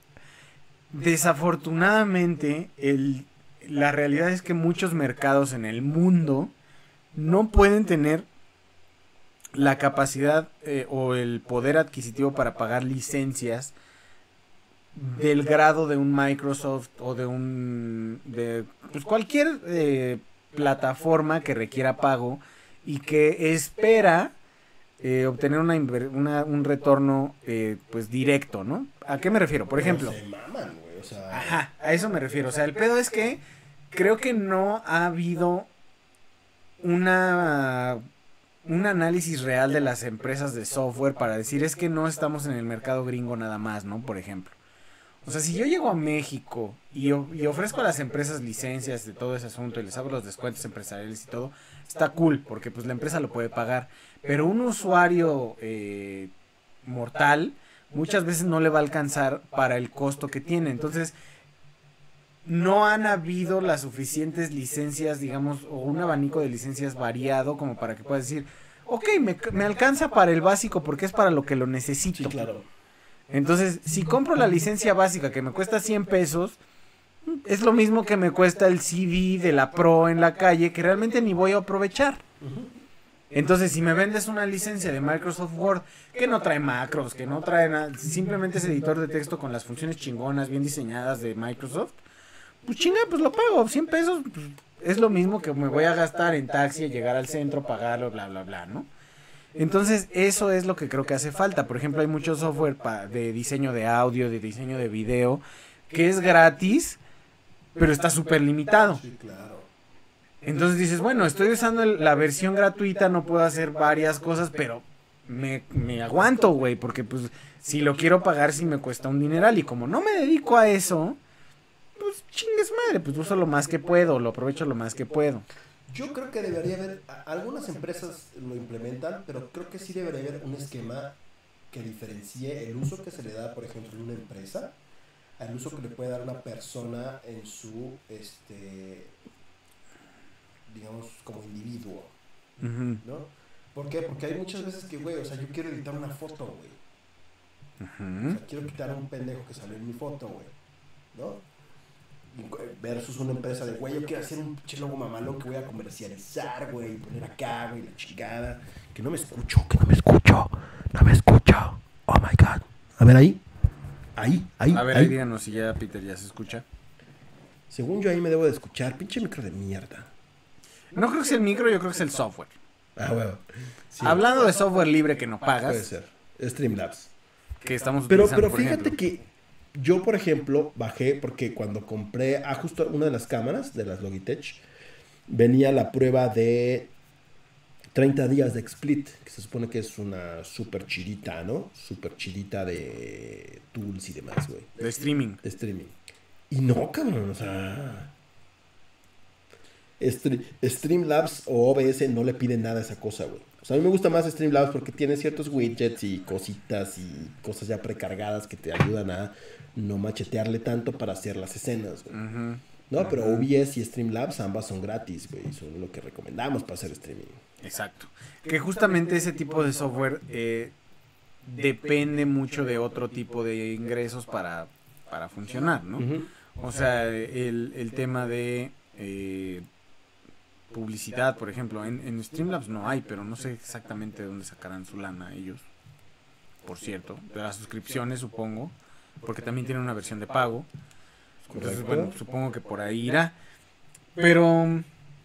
desafortunadamente la realidad es que muchos mercados en el mundo no pueden tener la capacidad o el poder adquisitivo para pagar licencias del grado de un Microsoft o de pues cualquier plataforma que requiera pago y que espera obtener un retorno pues directo, ¿no? ¿A qué me refiero? Por ejemplo, se maman, güey, o sea... Ajá, a eso me refiero. O sea, el pedo es que creo que no ha habido un análisis real de las empresas de software para decir es que no estamos en el mercado gringo nada más, ¿no? Por ejemplo. O sea, si yo llego a México y ofrezco a las empresas licencias de todo ese asunto y les hago los descuentos empresariales y todo, está cool, porque pues la empresa lo puede pagar. Pero un usuario mortal muchas veces no le va a alcanzar para el costo que tiene. Entonces, no han habido las suficientes licencias, digamos, o un abanico de licencias variado como para que puedas decir, ok, me alcanza para el básico porque es para lo que lo necesito. Sí, claro. Entonces, si compro la licencia básica que me cuesta 100 pesos, es lo mismo que me cuesta el CD de la Pro en la calle que realmente ni voy a aprovechar. Entonces, si me vendes una licencia de Microsoft Word que no trae macros, que no trae nada, simplemente es editor de texto con las funciones chingonas, bien diseñadas de Microsoft, pues chinga, pues lo pago, 100 pesos, pues, es lo mismo que me voy a gastar en taxi, llegar al centro, pagarlo, bla, bla, bla, ¿no? Entonces, eso es lo que creo que hace falta. Por ejemplo, hay mucho software de diseño de audio, de diseño de video, que es gratis, pero está súper limitado. Sí, claro. Entonces dices, bueno, estoy usando la versión gratuita, no puedo hacer varias cosas, pero me aguanto, güey, porque pues si lo quiero pagar sí me cuesta un dineral. Y como no me dedico a eso, pues chingues madre, pues uso lo más que puedo, lo aprovecho lo más que puedo. Yo creo que debería haber, algunas empresas lo implementan, pero creo que sí debería haber un esquema que diferencie el uso que se le da, por ejemplo, en una empresa, al uso que le puede dar una persona en su, digamos, como individuo, ¿no? ¿Por qué? Porque hay muchas veces que, güey, o sea, yo quiero editar una foto, güey. O sea, quiero quitar a un pendejo que salió en mi foto, güey. ¿no? Versus una empresa de, güey, yo quiero hacer un pinche logo mamalón que voy a comercializar, güey, poner acá, güey, la chingada. Que no me escucho. Oh my God. A ver ahí. Ahí. A ver, ahí díganos si ya, Peter, ya se escucha. Según yo ahí me debo de escuchar. Pinche micro de mierda. No creo que sea el micro, yo creo que es el software. Ah, bueno. Sí. Hablando de software libre que no pagas. Puede ser. Streamlabs. Que estamos Pero utilizando, por fíjate ejemplo. que yo, por ejemplo, bajé porque cuando compré justo una de las cámaras de las Logitech, venía la prueba de 30 días de XSplit, que se supone que es una super chidita, ¿no? Super chidita de tools y demás, güey. De streaming. De streaming. Y no, cabrón, o sea... Streamlabs o OBS no le piden nada a esa cosa, güey. O sea, a mí me gusta más Streamlabs porque tiene ciertos widgets y cositas y cosas ya precargadas que te ayudan a no machetearle tanto para hacer las escenas, güey. No, pero OBS y Streamlabs ambas son gratis, güey. Son lo que recomendamos para hacer streaming. Exacto. Que justamente ese tipo de software depende mucho de otro tipo de ingresos para funcionar, ¿no? O sea, el tema de publicidad, por ejemplo. En Streamlabs no hay, pero no sé exactamente de dónde sacarán su lana ellos. Por cierto, de las suscripciones, supongo. Porque también tienen una versión de pago. Entonces, bueno, supongo que por ahí irá. Pero...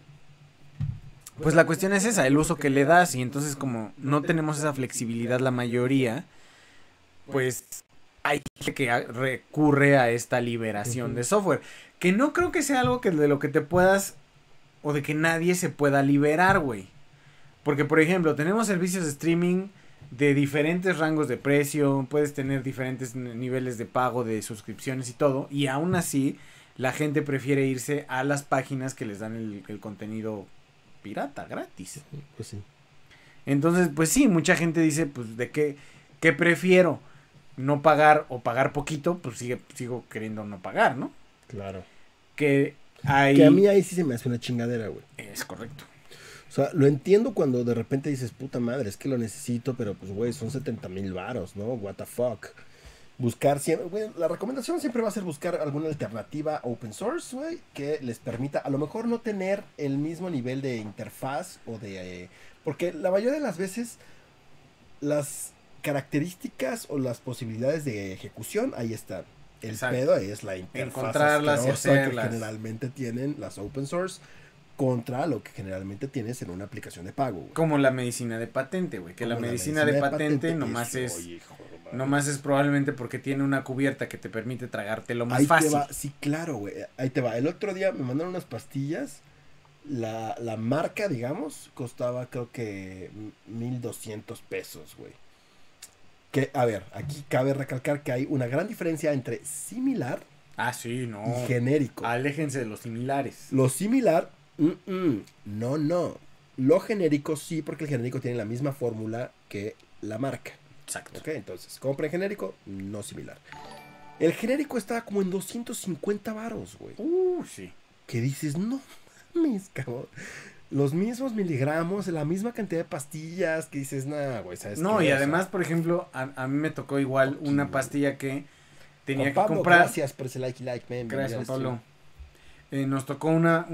pues la cuestión es esa, el uso que le das, y entonces como no tenemos esa flexibilidad la mayoría, pues hay gente que recurre a esta liberación de software, que no creo que sea algo que de lo que te puedas, o de que nadie se pueda liberar, güey. Porque, por ejemplo, tenemos servicios de streaming de diferentes rangos de precio, puedes tener diferentes niveles de pago, de suscripciones y todo, y aún así la gente prefiere irse a las páginas que les dan el contenido pirata, gratis. Pues sí. Entonces, pues sí, mucha gente dice, pues, ¿de qué prefiero? No pagar o pagar poquito, pues sigo queriendo no pagar, ¿no? Claro. Que a mí ahí sí se me hace una chingadera, güey. Es correcto. O sea, lo entiendo cuando de repente dices, puta madre, es que lo necesito, pero pues, güey, son 70,000 varos, ¿no? What the fuck. Buscar siempre, güey, la recomendación siempre va a ser buscar alguna alternativa open source, güey, que les permita a lo mejor no tener el mismo nivel de interfaz o de... porque la mayoría de las veces las características o las posibilidades de ejecución, ahí están. El Exacto. pedo es la interfaz encontrarlas y hacerlas. que generalmente tienen las open source contra lo que generalmente tienes en una aplicación de pago, güey. Como la medicina de patente, güey, que la medicina de patente nomás es... nomás es probablemente porque tiene una cubierta que te permite tragártelo más fácil. Sí, claro, güey. Ahí te va. El otro día me mandaron unas pastillas. La marca, digamos, costaba creo que 1,200 pesos, güey. Que, a ver, aquí cabe recalcar que hay una gran diferencia entre similar sí, no. y genérico. Aléjense de los similares. Lo similar, no. Lo genérico sí, porque el genérico tiene la misma fórmula que la marca. Exacto. Ok, entonces, compren genérico, no similar. El genérico estaba como en 250 varos, güey. Sí. Que dices, no mames, cabrón. Los mismos miligramos, la misma cantidad de pastillas, que dices, nah, güey, ¿sabes qué? No, y además, por ejemplo, a mí me tocó igual una pastilla que tenía que comprar. Gracias por ese like, man. Gracias, Pablo. Nos tocó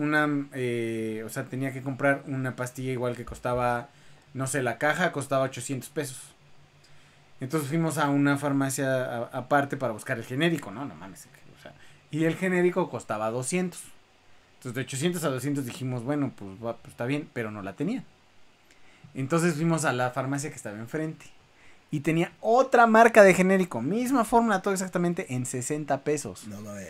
o sea, tenía que comprar una pastilla igual que costaba, no sé, la caja costaba 800 pesos. Entonces fuimos a una farmacia aparte para buscar el genérico, no mames. O sea, y el genérico costaba 200. Entonces de 800 a 200 dijimos, bueno, pues está bien, pero no la tenía. Entonces fuimos a la farmacia que estaba enfrente. Y tenía otra marca de genérico, misma fórmula, todo exactamente en 60 pesos. No mames.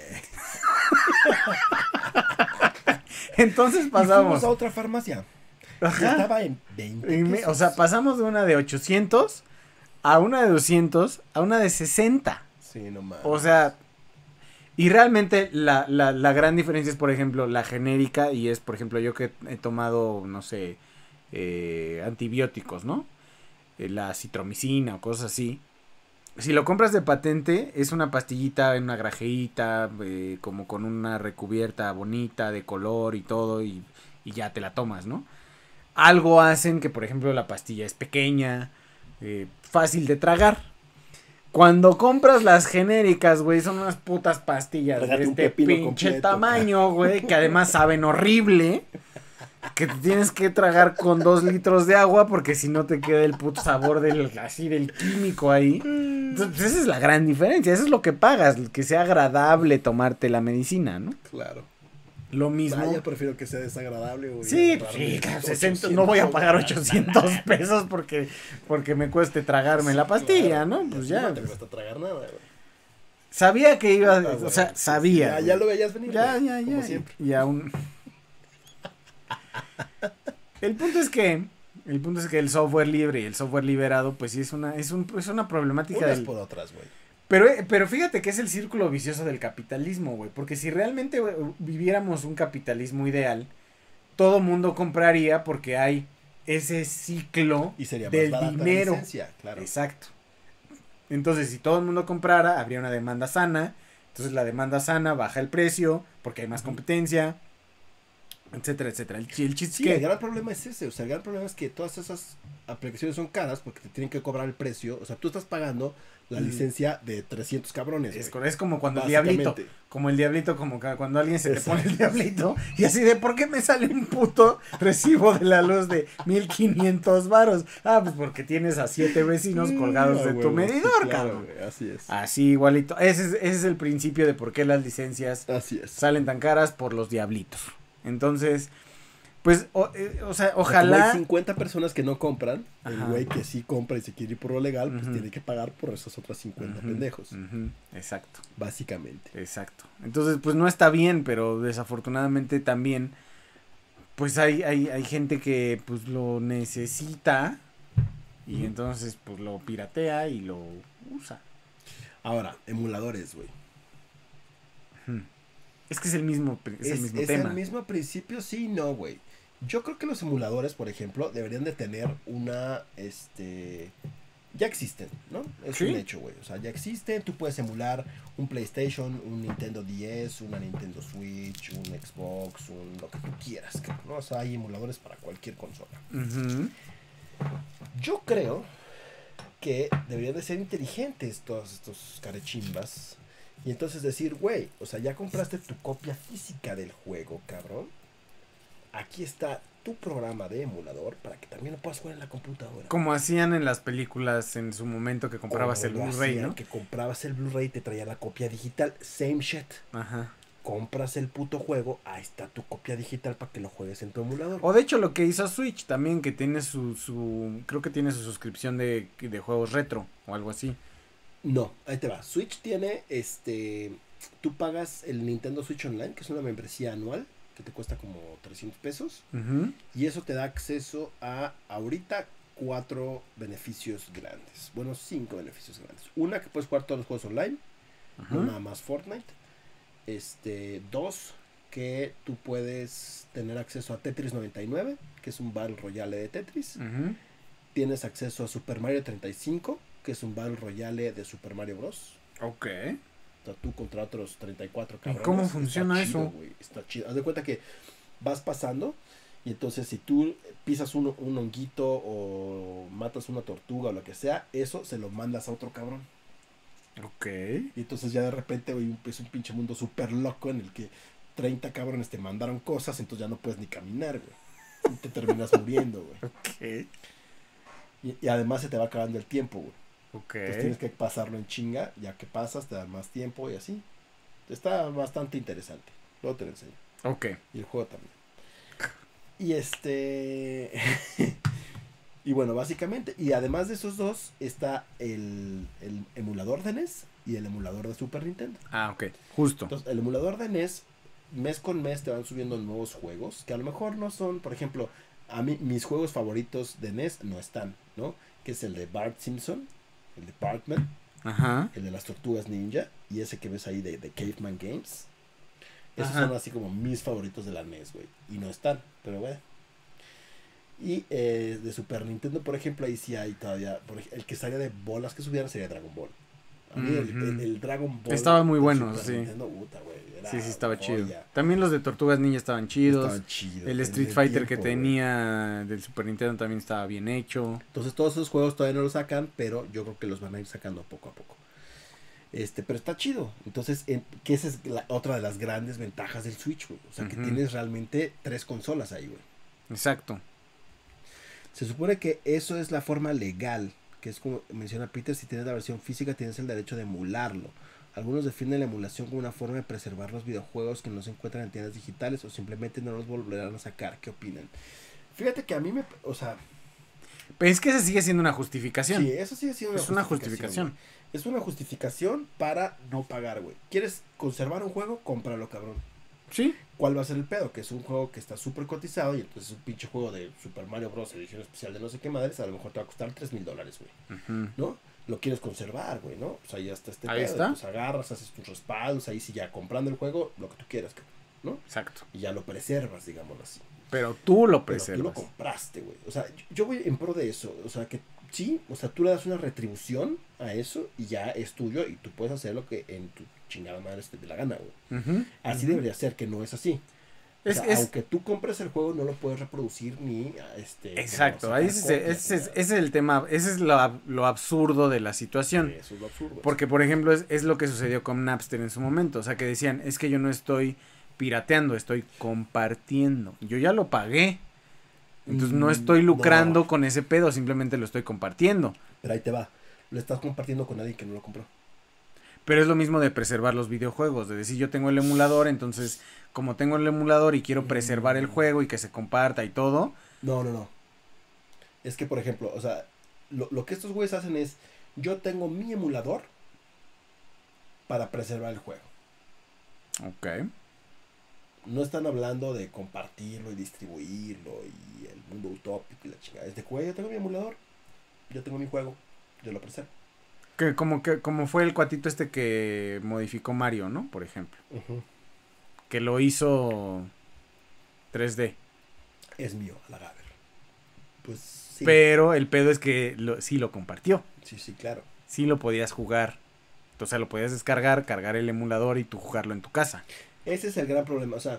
Entonces pasamos. Y fuimos a otra farmacia. Ajá. Estaba en 20 pesos. O sea, pasamos de una de 800 a una de 200 a una de 60. Sí, no mames. O sea, y realmente la gran diferencia es, por ejemplo, la genérica, y es, por ejemplo, yo que he tomado, no sé, antibióticos, ¿no? La citromicina o cosas así. Si lo compras de patente, es una pastillita en una grajeita, como con una recubierta bonita de color y todo, y ya te la tomas, ¿no? Algo hacen que, por ejemplo, la pastilla es pequeña, fácil de tragar. Cuando compras las genéricas, güey, son unas putas pastillas Trágate de un este pepino pinche completo, tamaño, güey, que además saben horrible. Que te tienes que tragar con 2 litros de agua porque si no te queda el puto sabor del químico ahí. Entonces, esa es la gran diferencia. Eso es lo que pagas, que sea agradable tomarte la medicina, ¿no? Claro. Lo mismo. Yo prefiero que sea desagradable, güey. Sí, sí, claro, 60, no voy a pagar 800 pesos porque me cueste tragarme la pastilla, claro, ¿no? Pues ya. No te cuesta tragar nada, güey. Sabía que iba, Bueno, o sea, sabía. Ya lo veías venir. Ya, güey, ya, como ya. siempre. Y aún. El punto es que el software libre y el software liberado, pues sí es una problemática Unas por otras, güey. Pero fíjate que es el círculo vicioso del capitalismo, güey. Porque si realmente viviéramos un capitalismo ideal, todo mundo compraría porque hay ese ciclo Y sería del más barata dinero. la licencia, claro. Exacto. Entonces, si todo el mundo comprara, habría una demanda sana. Entonces, la demanda sana baja el precio porque hay más competencia, etcétera, etcétera. El chiste Sí, es que... el gran problema es ese. O sea, el gran problema es que todas esas aplicaciones son caras porque te tienen que cobrar el precio. O sea, tú estás pagando la licencia de 300 cabrones. Es como cuando el Básicamente. diablito, como cuando alguien se te Exacto. pone el diablito y así de, ¿por qué me sale un puto recibo de la luz de 1500 varos? Ah, pues porque tienes a 7 vecinos colgados de tu medidor, sí, claro, cabrón. güey, así es. Así igualito. Ese es el principio de por qué las licencias Así es. salen tan caras por los diablitos. Entonces, pues, o sea, Como ojalá... hay 50 personas que no compran, el Ajá. güey que sí compra y se quiere ir por lo legal, pues Ujú. tiene que pagar por esas otras 50 Ujú, pendejos. ujú, exacto. Básicamente. Exacto. Entonces, pues no está bien, pero desafortunadamente también, pues hay gente que pues lo necesita y Ujú. entonces pues lo piratea y lo usa. Ahora, emuladores, güey. Ujú. Es que es el mismo tema. El mismo principio, sí y no, güey. Yo creo que los emuladores, por ejemplo, deberían de tener una, ya existen, ¿no? Es ¿Sí? un hecho, güey. O sea, ya existen. Tú puedes emular un PlayStation, un Nintendo 10, una Nintendo Switch, un Xbox, lo que tú quieras, cabrón, ¿no? O sea, hay emuladores para cualquier consola. Ujú. Yo creo que deberían de ser inteligentes todos estos carechimbas. Y entonces decir, güey, o sea, ya compraste tu copia física del juego, cabrón. Aquí está tu programa de emulador para que también lo puedas jugar en la computadora. Como hacían en las películas en su momento que comprabas Como el lo Blu-ray, hacían, ¿no? que comprabas el Blu-ray y te traía la copia digital. Same shit. Ajá. Compras el puto juego, ahí está tu copia digital para que lo juegues en tu emulador. O de hecho lo que hizo Switch también, que tiene creo que tiene su suscripción de juegos retro o algo así. No, ahí te va. Switch tiene, tú pagas el Nintendo Switch Online, que es una membresía anual, que te cuesta como 300 pesos. Ujú. Y eso te da acceso a, ahorita, 4 beneficios grandes. Bueno, 5 beneficios grandes. Una, que puedes jugar todos los juegos online, Ajá. no nada más Fortnite. 2, que tú puedes tener acceso a Tetris 99, que es un Battle Royale de Tetris. Ujú. Tienes acceso a Super Mario 35, que es un Battle Royale de Super Mario Bros. Ok. O sea, tú contra otros 34 ¿Y cabrones. cómo Está funciona chido, eso? güey, está chido. Haz de cuenta que vas pasando y entonces si tú pisas un honguito o matas una tortuga o lo que sea, eso se lo mandas a otro cabrón. Ok. Y entonces ya de repente, güey, es un pinche mundo súper loco en el que 30 cabrones te mandaron cosas, entonces ya no puedes ni caminar, güey. Y te terminas muriendo, güey. Ok. Y además se te va acabando el tiempo, güey. Ok. Entonces tienes que pasarlo en chinga, ya que pasas, te dan más tiempo y así. Está bastante interesante. Luego te lo enseño. Ok. Y el juego también. Y y bueno, básicamente, y además de esos dos, está el emulador de NES y el emulador de Super Nintendo. Ah, ok. Justo. Entonces, el emulador de NES, mes con mes te van subiendo nuevos juegos, que a lo mejor no son, por ejemplo, a mí, mis juegos favoritos de NES no están, ¿no? Que es el de Bart Simpson, el de Bartman, Ajá. el de las Tortugas Ninja, y ese que ves ahí de Caveman Games. Esos Ajá. son así como mis favoritos de la NES, güey. Y no están, pero bueno. Y de Super Nintendo, por ejemplo, ahí sí hay todavía. El que salía de bolas que subieran sería Dragon Ball. A mí Ujú. el Dragon Ball. Estaba muy de bueno, Super sí. Nintendo, puta, güey, era Sí, estaba chido. joya. También los de Tortugas Ninja estaban chidos. Estaban chidos. El en Street Fighter que tiempo, güey. tenía del Super Nintendo también estaba bien hecho. Entonces todos esos juegos todavía no los sacan, pero yo creo que los van a ir sacando poco a poco. Pero está chido. Entonces, que esa es otra de las grandes ventajas del Switch, güey. O sea, que tienes realmente 3 consolas ahí, güey. Exacto. Se supone que eso es la forma legal, que es como menciona Peter, si tienes la versión física tienes el derecho de emularlo. Algunos definen la emulación como una forma de preservar los videojuegos que no se encuentran en tiendas digitales o simplemente no los volverán a sacar. ¿Qué opinan? Fíjate que a mí o sea... Pero es que esa sigue siendo una justificación. Sí, eso sigue siendo una justificación. Es una justificación para no pagar, güey. ¿Quieres conservar un juego? Cómpralo, cabrón. Sí. ¿Cuál va a ser el pedo? Que es un juego que está súper cotizado y entonces es un pinche juego de Super Mario Bros. Edición especial de no sé qué madres, a lo mejor te va a costar $3,000, güey. ¿No? Lo quieres conservar, güey, ¿no? O sea, ya está ahí pedo. está. Pues agarras, haces tus respaldos, ahí sí ya comprando el juego, lo que tú quieras, ¿no? Exacto. Y ya lo preservas, digámoslo así. Pero tú lo Pero preservas. tú lo compraste, güey. O sea, yo voy en pro de eso. O sea, que sí, o sea, tú le das una retribución a eso y ya es tuyo y tú puedes hacer lo que en tu chingada madre te dé la gana, güey. Así debería ser, que no es así. O sea, aunque tú compres el juego, no lo puedes reproducir ni Exacto, ahí ese es el tema, ese es lo absurdo de la situación. Sí, eso es lo absurdo. Porque, por ejemplo, es lo que sucedió con Napster en su momento. O sea, que decían, es que yo no estoy pirateando, estoy compartiendo. Yo ya lo pagué. Entonces no estoy lucrando con ese pedo, simplemente lo estoy compartiendo. Pero ahí te va, lo estás compartiendo con alguien que no lo compró. Pero es lo mismo de preservar los videojuegos, de decir yo tengo el emulador, entonces como tengo el emulador y quiero preservar el juego y que se comparta y todo. No. Es que, por ejemplo, o sea, lo que estos güeyes hacen es, yo tengo mi emulador para preservar el juego. Ok. No están hablando de compartirlo y distribuirlo y el mundo utópico y la chingada. Es de, güey, yo tengo mi emulador, yo tengo mi juego, yo lo preservo. Como fue el cuatito este que modificó Mario, ¿no? Por ejemplo. Que lo hizo 3D. Es mío, a la Gaber. Pues sí. Pero el pedo es que sí lo compartió. Sí, claro. Sí lo podías jugar. O sea, lo podías descargar, cargar el emulador y tú jugarlo en tu casa. Ese es el gran problema. O sea,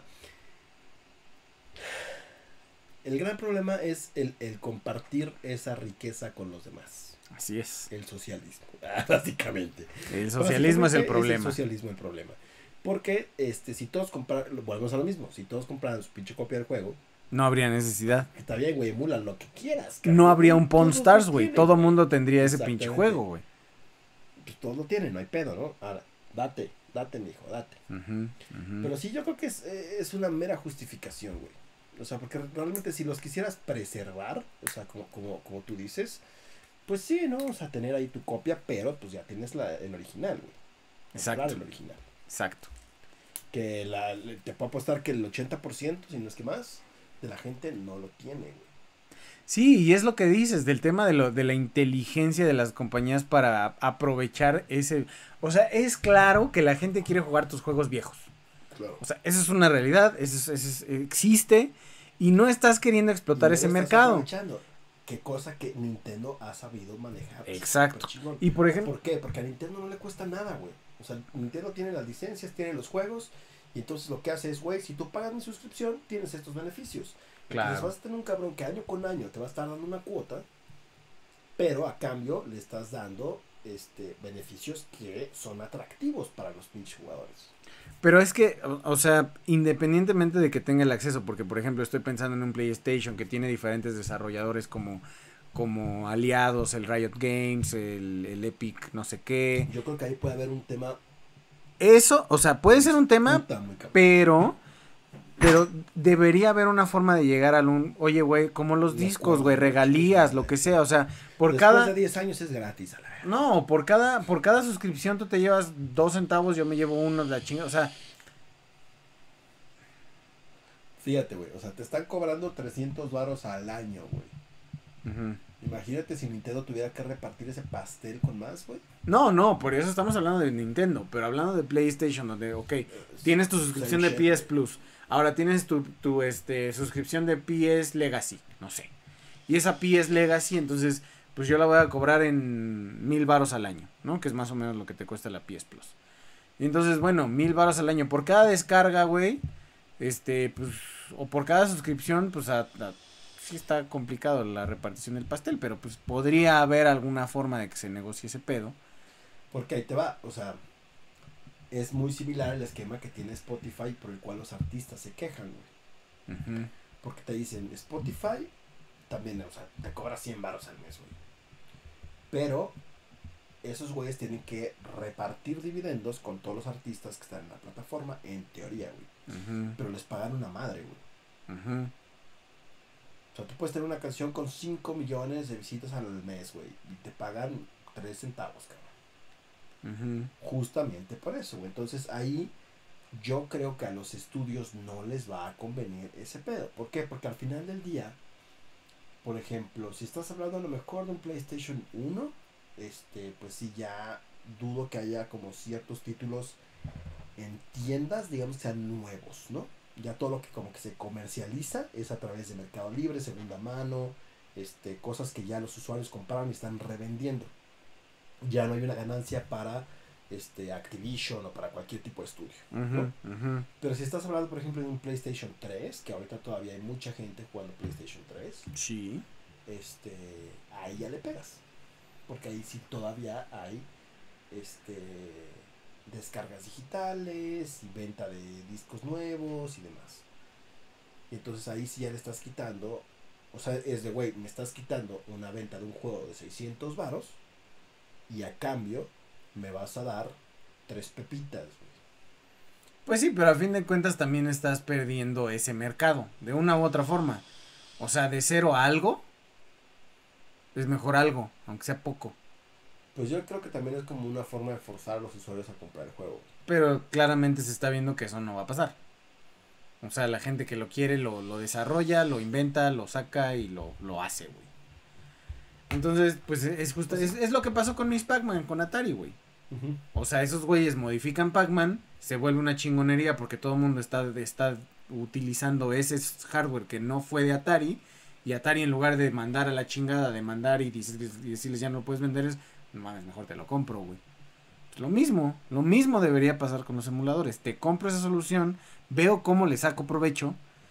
el gran problema es el compartir esa riqueza con los demás. Así es. El socialismo, básicamente. El socialismo es el problema. Es el socialismo el problema. Porque si todos compraran, volvemos a lo mismo, si todos compraran su pinche copia del juego, no habría necesidad. Está bien, güey, emulan lo que quieras. Cabrón. No habría un Pawn Stars, güey. Todo mundo tendría ese pinche juego, güey. Pues todos lo tienen, no hay pedo, ¿no? Ahora, date, mijo, date. Pero sí, yo creo que es una mera justificación, güey. O sea, porque realmente si los quisieras preservar, o sea, como tú dices, pues sí, ¿no? O sea, tener ahí tu copia, pero pues ya tienes el original, güey. Exacto. El original. Exacto. Que te puedo apostar que el 80%, si no es que más, de la gente no lo tiene, güey. Sí, y es lo que dices, del tema de la inteligencia de las compañías para aprovechar ese... O sea, es claro que la gente quiere jugar tus juegos viejos. Claro. O sea, eso es una realidad, existe, y no estás queriendo explotar ese mercado. Qué cosa que Nintendo ha sabido manejar. Exacto. Y por ejemplo... ¿Por qué? Porque a Nintendo no le cuesta nada, güey. O sea, Nintendo tiene las licencias, tiene los juegos, y entonces lo que hace es, güey, si tú pagas mi suscripción, tienes estos beneficios. Claro. Entonces vas a tener un cabrón que año con año te va a estar dando una cuota, pero a cambio le estás dando beneficios que son atractivos para los pinches jugadores. Pero es que, o sea, independientemente de que tenga el acceso, porque por ejemplo estoy pensando en un PlayStation que tiene diferentes desarrolladores como aliados, el Riot Games, el Epic, no sé qué. Yo creo que ahí puede haber un tema. Eso, o sea, puede ser un tema, pero debería haber una forma de llegar oye, güey, como los discos, güey, regalías, lo que sea, o sea, Después de 10 años es gratis, a la verdad. No, por cada suscripción tú te llevas 2 centavos, yo me llevo 1, la chinga, o sea. Fíjate, güey, o sea, te están cobrando 300 varos al año, güey. Imagínate si Nintendo tuviera que repartir ese pastel con más, güey. No, por eso estamos hablando de Nintendo, pero hablando de PlayStation, donde, ok, tienes tu suscripción de PS Plus, ahora tienes tu suscripción de PS Legacy, no sé, y esa PS Legacy, entonces, pues yo la voy a cobrar en 1,000 varos al año, ¿no? Que es más o menos lo que te cuesta la PS Plus. Y entonces, bueno, 1,000 varos al año, por cada descarga, güey, pues, o por cada suscripción, pues, sí está complicado la repartición del pastel, pero pues podría haber alguna forma de que se negocie ese pedo. Porque ahí te va, o sea, es muy similar al esquema que tiene Spotify por el cual los artistas se quejan, güey. Ujú. Porque te dicen, Spotify también, o sea, te cobra 100 baros al mes, güey. Pero esos güeyes tienen que repartir dividendos con todos los artistas que están en la plataforma, en teoría, güey. Ujú. Pero les pagan una madre, güey. Ujú. O sea, tú puedes tener una canción con 5 millones de visitas al mes, güey. Y te pagan 3 centavos, cabrón. Ujú. Justamente por eso, güey. Entonces ahí yo creo que a los estudios no les va a convenir ese pedo. ¿Por qué? Porque al final del día, por ejemplo, si estás hablando a lo mejor de un PlayStation 1, pues sí, ya dudo que haya como ciertos títulos en tiendas, digamos que sean nuevos, ¿no? Ya todo lo que como que se comercializa es a través de Mercado Libre, segunda mano, cosas que ya los usuarios compraron y están revendiendo. Ya no hay una ganancia para Activision o para cualquier tipo de estudio, ¿no? Ujú. Ujú. Pero si estás hablando, por ejemplo, de un PlayStation 3, que ahorita todavía hay mucha gente jugando PlayStation 3, Sí. ahí ya le pegas. Porque ahí sí todavía hay descargas digitales y venta de discos nuevos y demás. Y entonces ahí sí ya le estás quitando, o sea, es de, güey, me estás quitando una venta de un juego de 600 varos y a cambio me vas a dar 3 pepitas, güey. Pues sí, pero a fin de cuentas también estás perdiendo ese mercado, de una u otra forma. O sea, de cero a algo, es mejor algo, aunque sea poco. Pues yo creo que también es como una forma de forzar a los usuarios a comprar el juego. Pero claramente se está viendo que eso no va a pasar. O sea, la gente que lo quiere lo desarrolla, lo inventa, lo saca y lo hace, güey. Entonces, pues es justo, es lo que pasó con Miss Pac-Man, con Atari, güey. Uh-huh. O sea, esos güeyes modifican Pac-Man, se vuelve una chingonería porque todo el mundo está utilizando ese hardware que no fue de Atari. Y Atari, en lugar de mandar a la chingada, de mandar y decirles ya no lo puedes vender, es, no mames, mejor te lo compro, güey. Pues lo mismo debería pasar con los emuladores. Te compro esa solución, veo cómo le saco provecho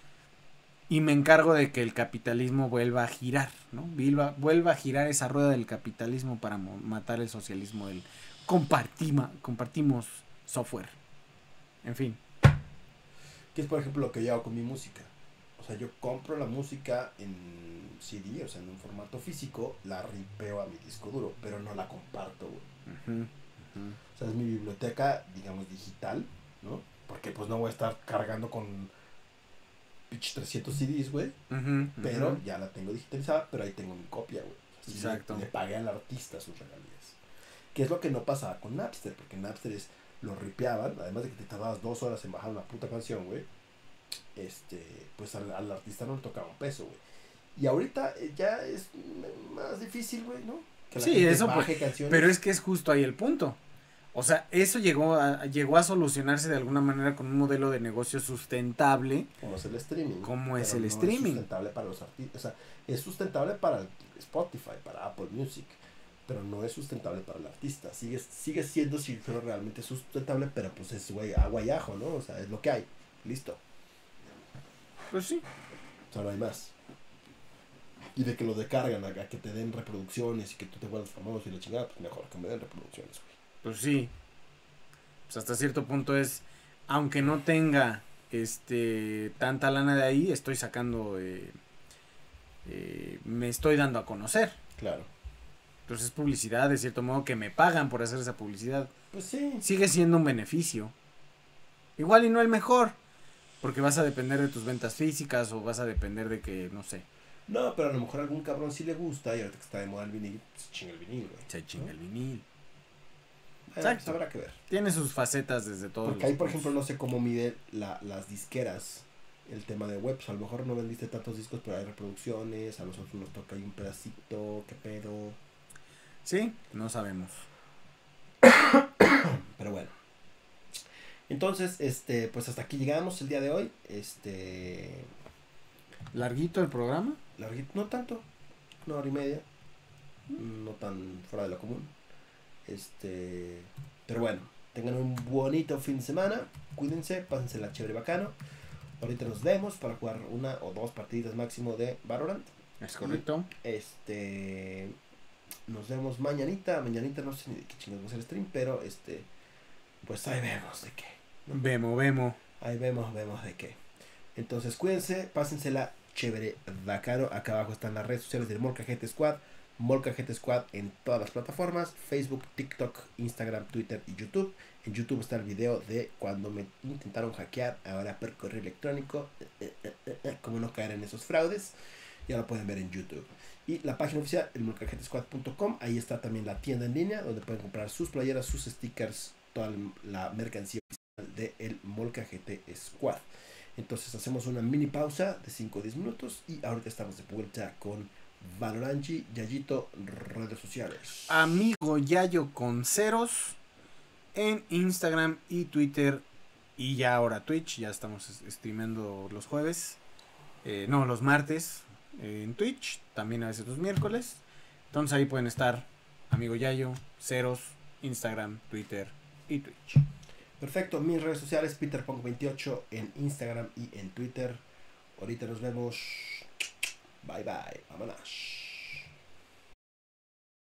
y me encargo de que el capitalismo vuelva a girar, ¿no? Vuelva a girar esa rueda del capitalismo para matar el socialismo del compartimos software. En fin. Que es por ejemplo lo que yo hago con mi música. O sea, yo compro la música en CD, o sea, en un formato físico, la ripeo a mi disco duro, pero no la comparto, güey. Uh-huh. Uh-huh. O sea, es mi biblioteca, digamos, digital, ¿no? Porque pues no voy a estar cargando con pitch 300 CDs, güey. Uh-huh. Pero Uh-huh. ya la tengo digitalizada, pero ahí tengo mi copia, güey. O sea, sí Exacto. le pagué al artista sus regalías. Que es lo que no pasaba con Napster, porque Napster lo ripeaban, además de que te tardabas 2 horas en bajar una puta canción, güey. Pues al artista no le tocaba un peso, güey. Y ahorita ya es más difícil, güey, ¿no? Que la Sí, gente eso baje pues, canciones. pero es que es justo ahí el punto. O sea, eso llegó a solucionarse de alguna manera con un modelo de negocio sustentable. Como es el streaming. Como es pero el no streaming. Es sustentable para los artistas. O sea, es sustentable para el Spotify, para Apple Music. Pero no es sustentable para el artista. Sigue siendo, si fuera realmente sustentable, pero pues es, güey, agua y ajo, ¿no? O sea, es lo que hay. Listo. Pues sí. O sea, no hay más. Y de que lo descargan a que te den reproducciones y que tú te vuelvas famoso y la chingada, pues mejor que me den reproducciones, güey. Pues sí. Pues hasta cierto punto es, aunque no tenga tanta lana de ahí, estoy sacando, me estoy dando a conocer. Claro. Entonces es publicidad, de cierto modo, que me pagan por hacer esa publicidad. Pues sí. Sigue siendo un beneficio. Igual y no el mejor, porque vas a depender de tus ventas físicas o vas a depender de que, no sé. No, pero a lo mejor a algún cabrón sí le gusta y ahorita que está de moda el vinil, pues chinga el vinil, güey. Se chinga el vinil. Exacto. Pues habrá que ver. Tiene sus facetas desde todos Porque ahí, por ejemplo, no sé cómo mide las disqueras el tema de web. Pues a lo mejor no vendiste tantos discos, pero hay reproducciones. A nosotros nos toca ahí un pedacito. ¿Qué pedo? Sí, no sabemos. Pero bueno. Entonces, pues hasta aquí llegamos el día de hoy. ¿Larguito el programa? Larguito, no tanto. 1 hora y media. No tan fuera de lo común. Pero bueno, tengan un bonito fin de semana. Cuídense, pásensela chévere bacano. Ahorita nos vemos para jugar 1 o 2 partiditas máximo de Valorant. Es correcto. Nos vemos mañanita. Mañanita no sé ni de qué chingados va a ser el stream, pero pues ahí vemos de qué. ¿no? Vemos. Ahí vemos de qué. Entonces cuídense, pásensela chévere, bacano. Acá abajo están las redes sociales del Molcajete Squad. Molcajete Squad en todas las plataformas: Facebook, TikTok, Instagram, Twitter y YouTube. En YouTube está el video de cuando me intentaron hackear, ahora por correo electrónico, cómo no caer en esos fraudes. Ya lo pueden ver en YouTube. Y la página oficial, elmolcajetesquad.com. Ahí está también la tienda en línea, donde pueden comprar sus playeras, sus stickers, toda la mercancía oficial de El Molcajete Squad. Entonces hacemos una mini pausa de 5 o 10 minutos y ahorita estamos de vuelta con Valorangi. Yayito, redes sociales. Amigo Yayo con ceros en Instagram y Twitter. Y ya ahora Twitch. Ya estamos streamando los jueves. No, los martes. En Twitch. También a veces los miércoles. Entonces ahí pueden estar Amigo Yayo, ceros, Instagram, Twitter y Twitch. Perfecto, mis redes sociales, PeterPunk28 en Instagram y en Twitter. Ahorita nos vemos. Bye bye, vámonos.